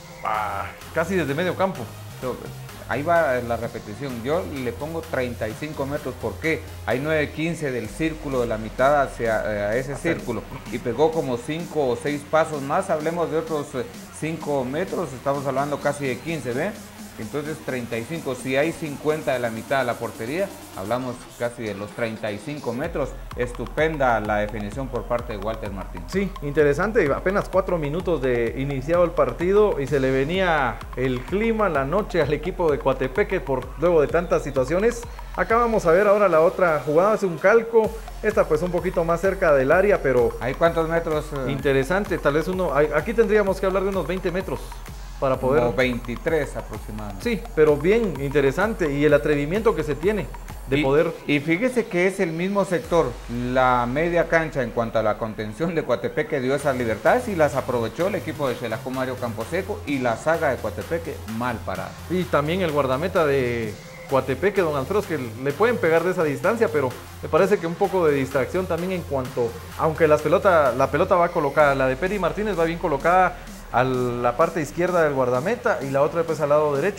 Casi desde medio campo. Ahí va la repetición, yo le pongo 35 metros, porque hay 9-15 del círculo, de la mitad hacia ese círculo, y pegó como 5 o 6 pasos más. Hablemos de otros 5 metros, estamos hablando casi de 15, ¿ve? Entonces 35, si hay 50 de la mitad de la portería, hablamos casi de los 35 metros. Estupenda la definición por parte de Walter Martín. Sí, interesante, apenas 4 minutos de iniciado el partido y se le venía el clima, la noche al equipo de Coatepeque luego de tantas situaciones. Acá vamos a ver ahora la otra jugada, es un calco, esta pues un poquito más cerca del área, pero... ¿Hay cuántos metros? Interesante, tal vez aquí tendríamos que hablar de unos 20 metros. Para poder... Como 23 aproximadamente. Sí, pero bien interesante, y el atrevimiento que se tiene de poder... Y fíjese que es el mismo sector, la media cancha en cuanto a la contención de Coatepeque dio esas libertades y las aprovechó el equipo de Xelajú Mario Camposeco, y la saga de Coatepeque mal parada. Y también el guardameta de Coatepeque, don Alfredo, que le pueden pegar de esa distancia, pero me parece que un poco de distracción también en cuanto... Aunque la pelota va colocada, la de Peri Martínez va bien colocada a la parte izquierda del guardameta y la otra pues al lado derecho.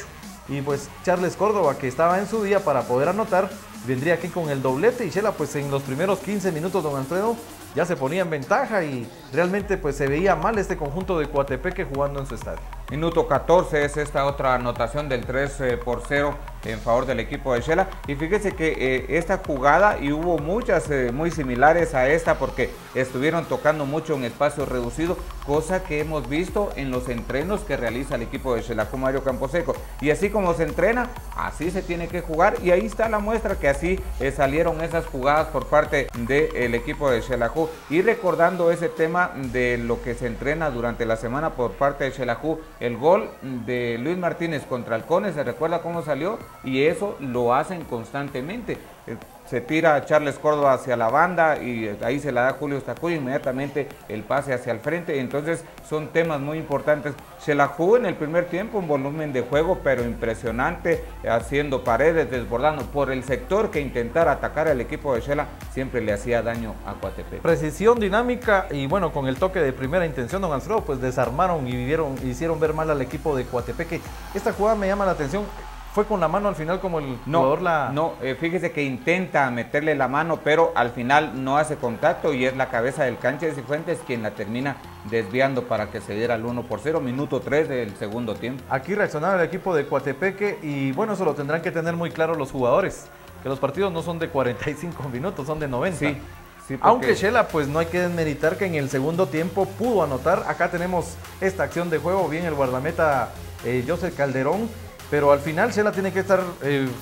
y pues Charles Córdoba, que estaba en su día para poder anotar, vendría aquí con el doblete, y Shela pues en los primeros 15 minutos, don Alfredo, ya se ponía en ventaja y realmente pues se veía mal este conjunto de Coatepeque jugando en su estadio. Minuto 14 es esta otra anotación del 3-0 en favor del equipo de Shela. Y fíjese que esta jugada, y hubo muchas muy similares a esta, porque estuvieron tocando mucho en espacio reducido, cosa que hemos visto en los entrenos que realiza el equipo de Xelajú Mario Camposeco. Y así como se entrena, así se tiene que jugar, y ahí está la muestra que así salieron esas jugadas por parte del equipo de Xelajú. Y recordando ese tema de lo que se entrena durante la semana por parte de Xelajú, el gol de Luis Martínez contra Halcones, ¿se recuerda cómo salió? Y eso lo hacen constantemente. Se tira Charles Córdoba hacia la banda y ahí se la da Julio Stacuy, inmediatamente el pase hacia el frente. Entonces son temas muy importantes. Xelajú en el primer tiempo un volumen de juego pero impresionante, haciendo paredes, desbordando por el sector que intentara atacar al equipo de Xela siempre le hacía daño a Coatepeque. Precisión, dinámica y bueno, con el toque de primera intención, don Alfredo, pues desarmaron y hicieron ver mal al equipo de Coatepeque. Esta jugada me llama la atención. ¿Fue con la mano al final como el jugador la...? No, fíjese que intenta meterle la mano, pero al final no hace contacto y es la cabeza del cancha de Cifuentes quien la termina desviando para que se diera el 1-0, minuto 3 del segundo tiempo. Aquí reaccionaba el equipo de Coatepeque y bueno, eso lo tendrán que tener muy claro los jugadores, que los partidos no son de 45 minutos, son de 90. Sí, porque... Aunque Shela, pues no hay que desmeritar que en el segundo tiempo pudo anotar. Acá tenemos esta acción de juego, bien el guardameta José Calderón. Pero al final Shela tiene que estar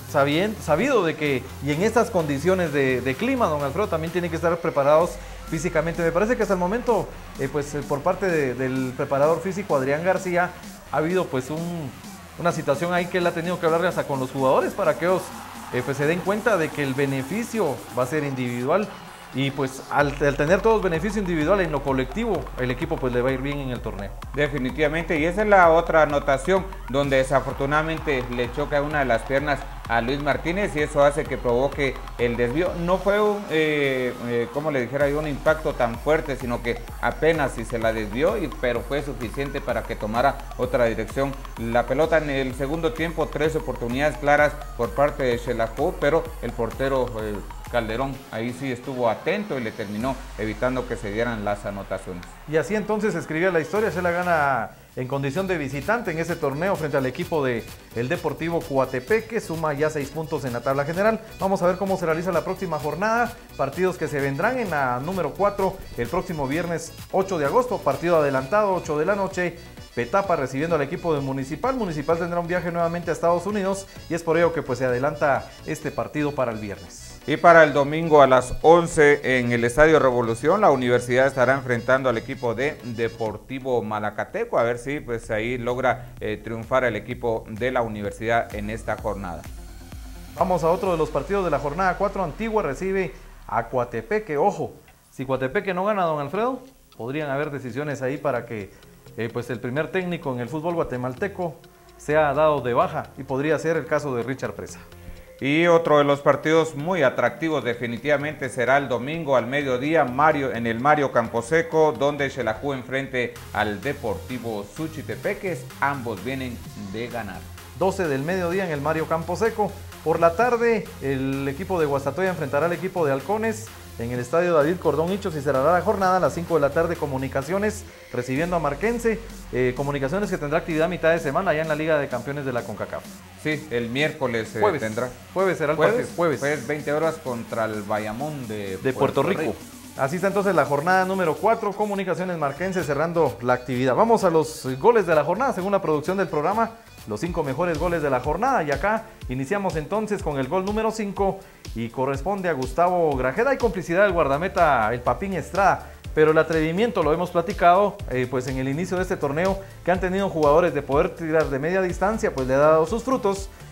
sabido de que, y en estas condiciones de clima, don Alfredo, también tiene que estar preparados físicamente. Me parece que hasta el momento, por parte del preparador físico Adrián García, ha habido pues una situación ahí que él ha tenido que hablar hasta con los jugadores para que ellos se den cuenta de que el beneficio va a ser individual. Y pues al tener todos beneficio individual en lo colectivo, el equipo pues le va a ir bien en el torneo. Definitivamente, y esa es la otra anotación donde desafortunadamente le choca una de las piernas a Luis Martínez y eso hace que provoque el desvío. No fue como le dijera yo, un impacto tan fuerte, sino que apenas si se la desvió, pero fue suficiente para que tomara otra dirección la pelota. En el segundo tiempo 3 oportunidades claras por parte de Xelajú, pero el portero Calderón ahí sí estuvo atento y le terminó evitando que se dieran las anotaciones. Y así entonces escribía la historia. Shela gana en condición de visitante en ese torneo frente al equipo del Deportivo Coatepeque, suma ya 6 puntos en la tabla general. Vamos a ver cómo se realiza la próxima jornada, partidos que se vendrán en la número 4 el próximo viernes 8 de agosto, partido adelantado 8 de la noche, Petapa recibiendo al equipo de Municipal. Municipal tendrá un viaje nuevamente a Estados Unidos y es por ello que pues se adelanta este partido para el viernes. Y para el domingo a las 11 en el Estadio Revolución, la Universidad estará enfrentando al equipo de Deportivo Malacateco, a ver si pues ahí logra triunfar el equipo de la Universidad en esta jornada. Vamos a otro de los partidos de la jornada 4, Antigua recibe a Coatepeque. Ojo, si Coatepeque no gana, don Alfredo, podrían haber decisiones ahí para que pues el primer técnico en el fútbol guatemalteco sea dado de baja y podría ser el caso de Richard Presa. Y otro de los partidos muy atractivos definitivamente será el domingo al mediodía en el Mario Camposeco, donde Xelajú enfrente al Deportivo Suchitepeques. Ambos vienen de ganar. 12 del mediodía en el Mario Camposeco. Por la tarde el equipo de Guastatoya enfrentará al equipo de Halcones en el estadio David Cordón Hichos y cerrará la jornada a las 5 de la tarde Comunicaciones recibiendo a Marquense. Comunicaciones que tendrá actividad a mitad de semana allá en la Liga de Campeones de la CONCACAF. Sí, el miércoles tendrá. Jueves será el partido. Jueves 20 horas contra el Bayamón de Puerto Rico. Así está entonces la jornada número 4, Comunicaciones Marquense cerrando la actividad. Vamos a los goles de la jornada, según la producción del programa, los 5 mejores goles de la jornada. Y acá iniciamos entonces con el gol número 5 y corresponde a Gustavo Grajeda. Hay complicidad del guardameta, el Papín Estrada, pero el atrevimiento, lo hemos platicado pues en el inicio de este torneo, que han tenido jugadores de poder tirar de media distancia, pues le ha dado sus frutos.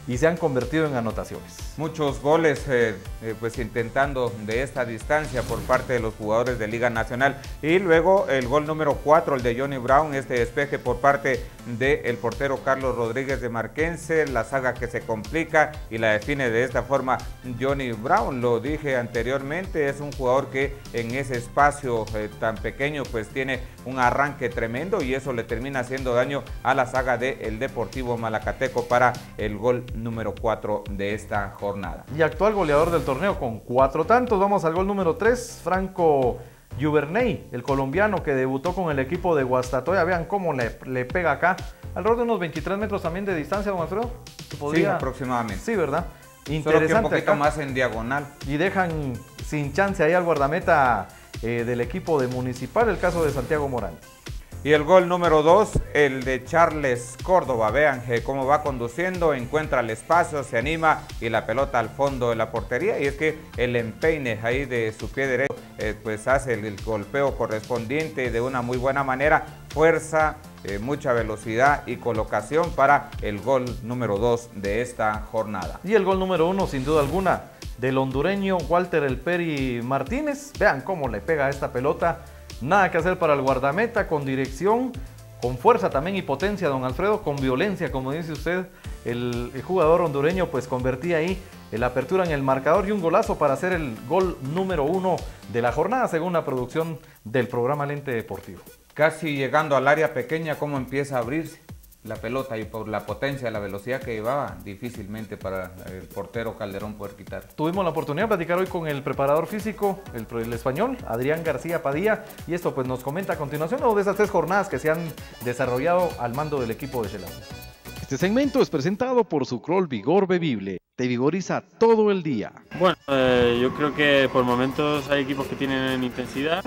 y se han convertido en anotaciones. Muchos goles pues intentando de esta distancia por parte de los jugadores de Liga Nacional. Y luego el gol número 4, el de Johnny Brown, este despeje por parte del portero Carlos Rodríguez de Marquense, la saga que se complica y la define de esta forma Johnny Brown. Lo dije anteriormente, es un jugador que en ese espacio tan pequeño pues tiene un arranque tremendo y eso le termina haciendo daño a la saga del Deportivo Malacateco para el gol número 4 de esta jornada. Y actual goleador del torneo con 4 tantos. Vamos al gol número 3, Franco Yuberney, el colombiano que debutó con el equipo de Guastatoya. Vean cómo le pega acá, alrededor de unos 23 metros también de distancia, don Alfredo. Sí, aproximadamente. Sí, ¿verdad? Interesante. Solo que un poquito acá, más en diagonal. Y dejan sin chance ahí al guardameta del equipo de Municipal, el caso de Santiago Morán. Y el gol número 2, el de Charles Córdoba. Vean cómo va conduciendo, encuentra el espacio, se anima y la pelota al fondo de la portería. Y es que el empeine ahí de su pie derecho pues hace el golpeo correspondiente de una muy buena manera. Fuerza, mucha velocidad y colocación para el gol número 2 de esta jornada. Y el gol número 1, sin duda alguna, del hondureño Walter El Peri Martínez. Vean cómo le pega a esta pelota. Nada que hacer para el guardameta, con dirección, con fuerza también y potencia, don Alfredo, con violencia, como dice usted. El jugador hondureño pues convertía ahí la apertura en el marcador y un golazo para hacer el gol número 1 de la jornada, según la producción del programa Lente Deportivo. Casi llegando al área pequeña, cómo empieza a abrirse la pelota y por la potencia, la velocidad que llevaba, difícilmente para el portero Calderón poder quitar. Tuvimos la oportunidad de platicar hoy con el preparador físico, el español, Adrián García Padilla, y esto pues nos comenta a continuación de esas 3 jornadas que se han desarrollado al mando del equipo de Xelajú. Este segmento es presentado por Sucrol Vigor Bebible. Te vigoriza todo el día. Bueno, yo creo que por momentos hay equipos que tienen intensidad.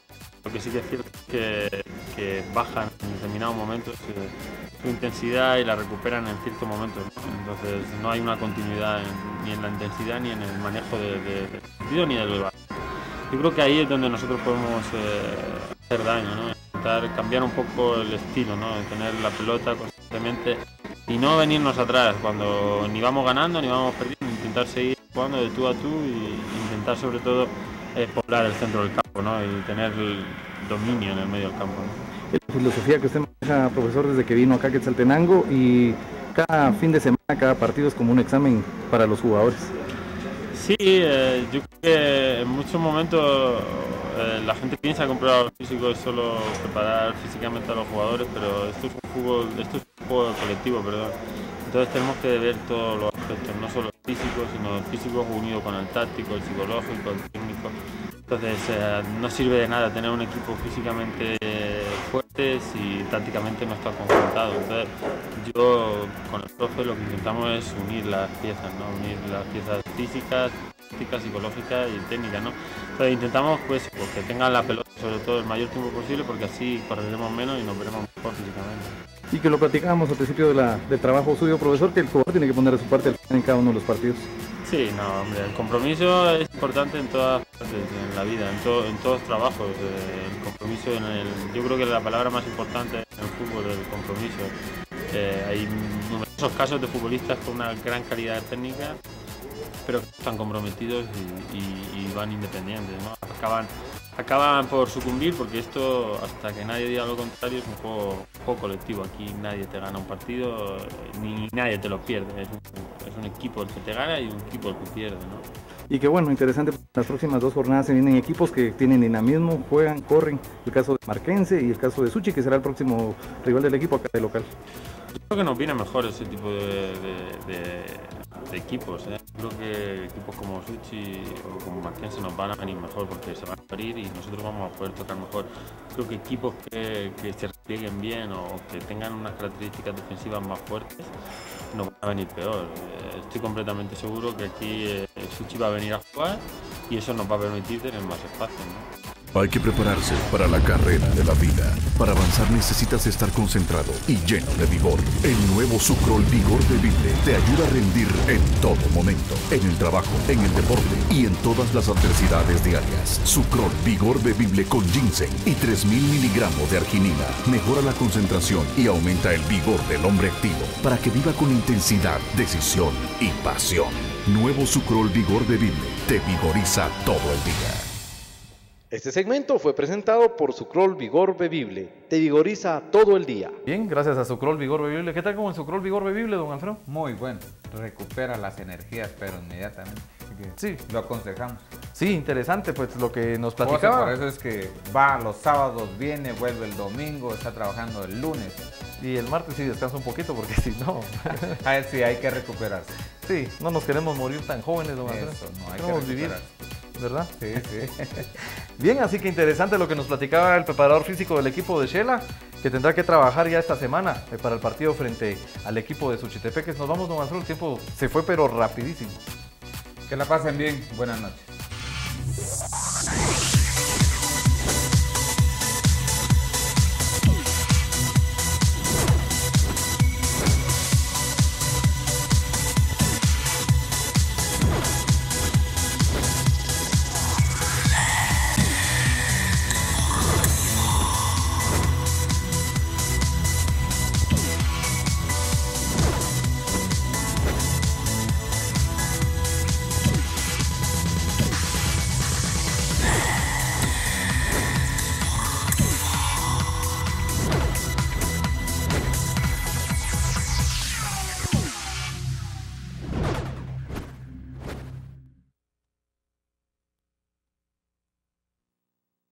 Lo que sí que es cierto es que bajan en determinados momentos su intensidad y la recuperan en ciertos momentos, ¿no? Entonces no hay una continuidad ni en la intensidad ni en el manejo del partido ni del balón. Yo creo que ahí es donde nosotros podemos hacer daño, ¿no? Intentar cambiar un poco el estilo, ¿no? De tener la pelota constantemente y no venirnos atrás cuando ni vamos ganando ni vamos perdiendo, intentar seguir jugando de tú a tú y intentar sobre todo poblar el centro del campo, ¿no? Y tener el dominio en el medio del campo, ¿no? La filosofía que usted maneja, profesor, desde que vino acá a Quetzaltenango, y cada fin de semana, cada partido es como un examen para los jugadores. Sí, yo creo que en muchos momentos la gente piensa que un preparador físico es solo preparar físicamente a los jugadores, pero esto es un juego colectivo, perdón. Entonces tenemos que ver todos los aspectos, no solo el físico unido con el táctico, el psicológico, el técnico. Entonces no sirve de nada tener un equipo físicamente fuerte si tácticamente no está confrontado. Entonces yo con el profe lo que intentamos es unir las piezas, ¿no? Unir las piezas físicas, tácticas, psicológicas y técnicas, ¿no? Entonces intentamos pues que tengan la pelota sobre todo el mayor tiempo posible, porque así correremos menos y nos veremos mejor físicamente. Y que lo platicábamos al principio del trabajo suyo, profesor, que el jugador tiene que poner de su parte en cada uno de los partidos. Sí, no, hombre, el compromiso es importante en todas partes, en la vida, en todos trabajos. El compromiso, yo creo que la palabra más importante en el fútbol es el compromiso. Hay numerosos casos de futbolistas con una gran calidad técnica, pero que están comprometidos y van independientes, ¿no? Acaban por sucumbir, porque esto, hasta que nadie diga lo contrario, es un juego colectivo. Aquí nadie te gana un partido, ni nadie te lo pierde. Es un equipo el que te gana y un equipo el que pierde, ¿no? Y que bueno, interesante, las próximas 2 jornadas se vienen equipos que tienen dinamismo, juegan, corren. El caso de Marquense y el caso de Suchi, que será el próximo rival del equipo acá de local. Yo creo que nos viene mejor ese tipo de equipos, ¿eh? Creo que equipos como Suchi o como Marquense nos van a venir mejor porque se van a abrir y nosotros vamos a poder tocar mejor. Creo que equipos que se replieguen bien o que tengan unas características defensivas más fuertes nos van a venir peor. Estoy completamente seguro que aquí Suchi va a venir a jugar y eso nos va a permitir tener más espacio, ¿no? Hay que prepararse para la carrera de la vida. Para avanzar necesitas estar concentrado y lleno de vigor. El nuevo Sucrol Vigor Bebible te ayuda a rendir en todo momento. En el trabajo, en el deporte y en todas las adversidades diarias. Sucrol Vigor Bebible con ginseng y 3000 miligramos de arginina. Mejora la concentración y aumenta el vigor del hombre activo para que viva con intensidad, decisión y pasión. Nuevo Sucrol Vigor Bebible te vigoriza todo el día. Este segmento fue presentado por Sucrol Vigor Bebible. Te vigoriza todo el día. Bien, gracias a Sucrol Vigor Bebible. ¿Qué tal con el Sucrol Vigor Bebible, don Alfredo? Muy bueno. Recupera las energías, pero inmediatamente. Sí. Lo aconsejamos. Sí, interesante, pues lo que nos platicaba. Por eso es que va los sábados, viene, vuelve el domingo, está trabajando el lunes. Y el martes sí descansa un poquito, porque si no... A ver, sí, hay que recuperarse. Sí, no nos queremos morir tan jóvenes, don Alfredo. Eso, no, hay queremos que vivir, ¿verdad? Sí, sí. Bien, así que interesante lo que nos platicaba el preparador físico del equipo de Shela, que tendrá que trabajar ya esta semana para el partido frente al equipo de Suchitepeques. Nos vamos, don Alfredo, el tiempo se fue pero rapidísimo. Que la pasen bien, buenas noches.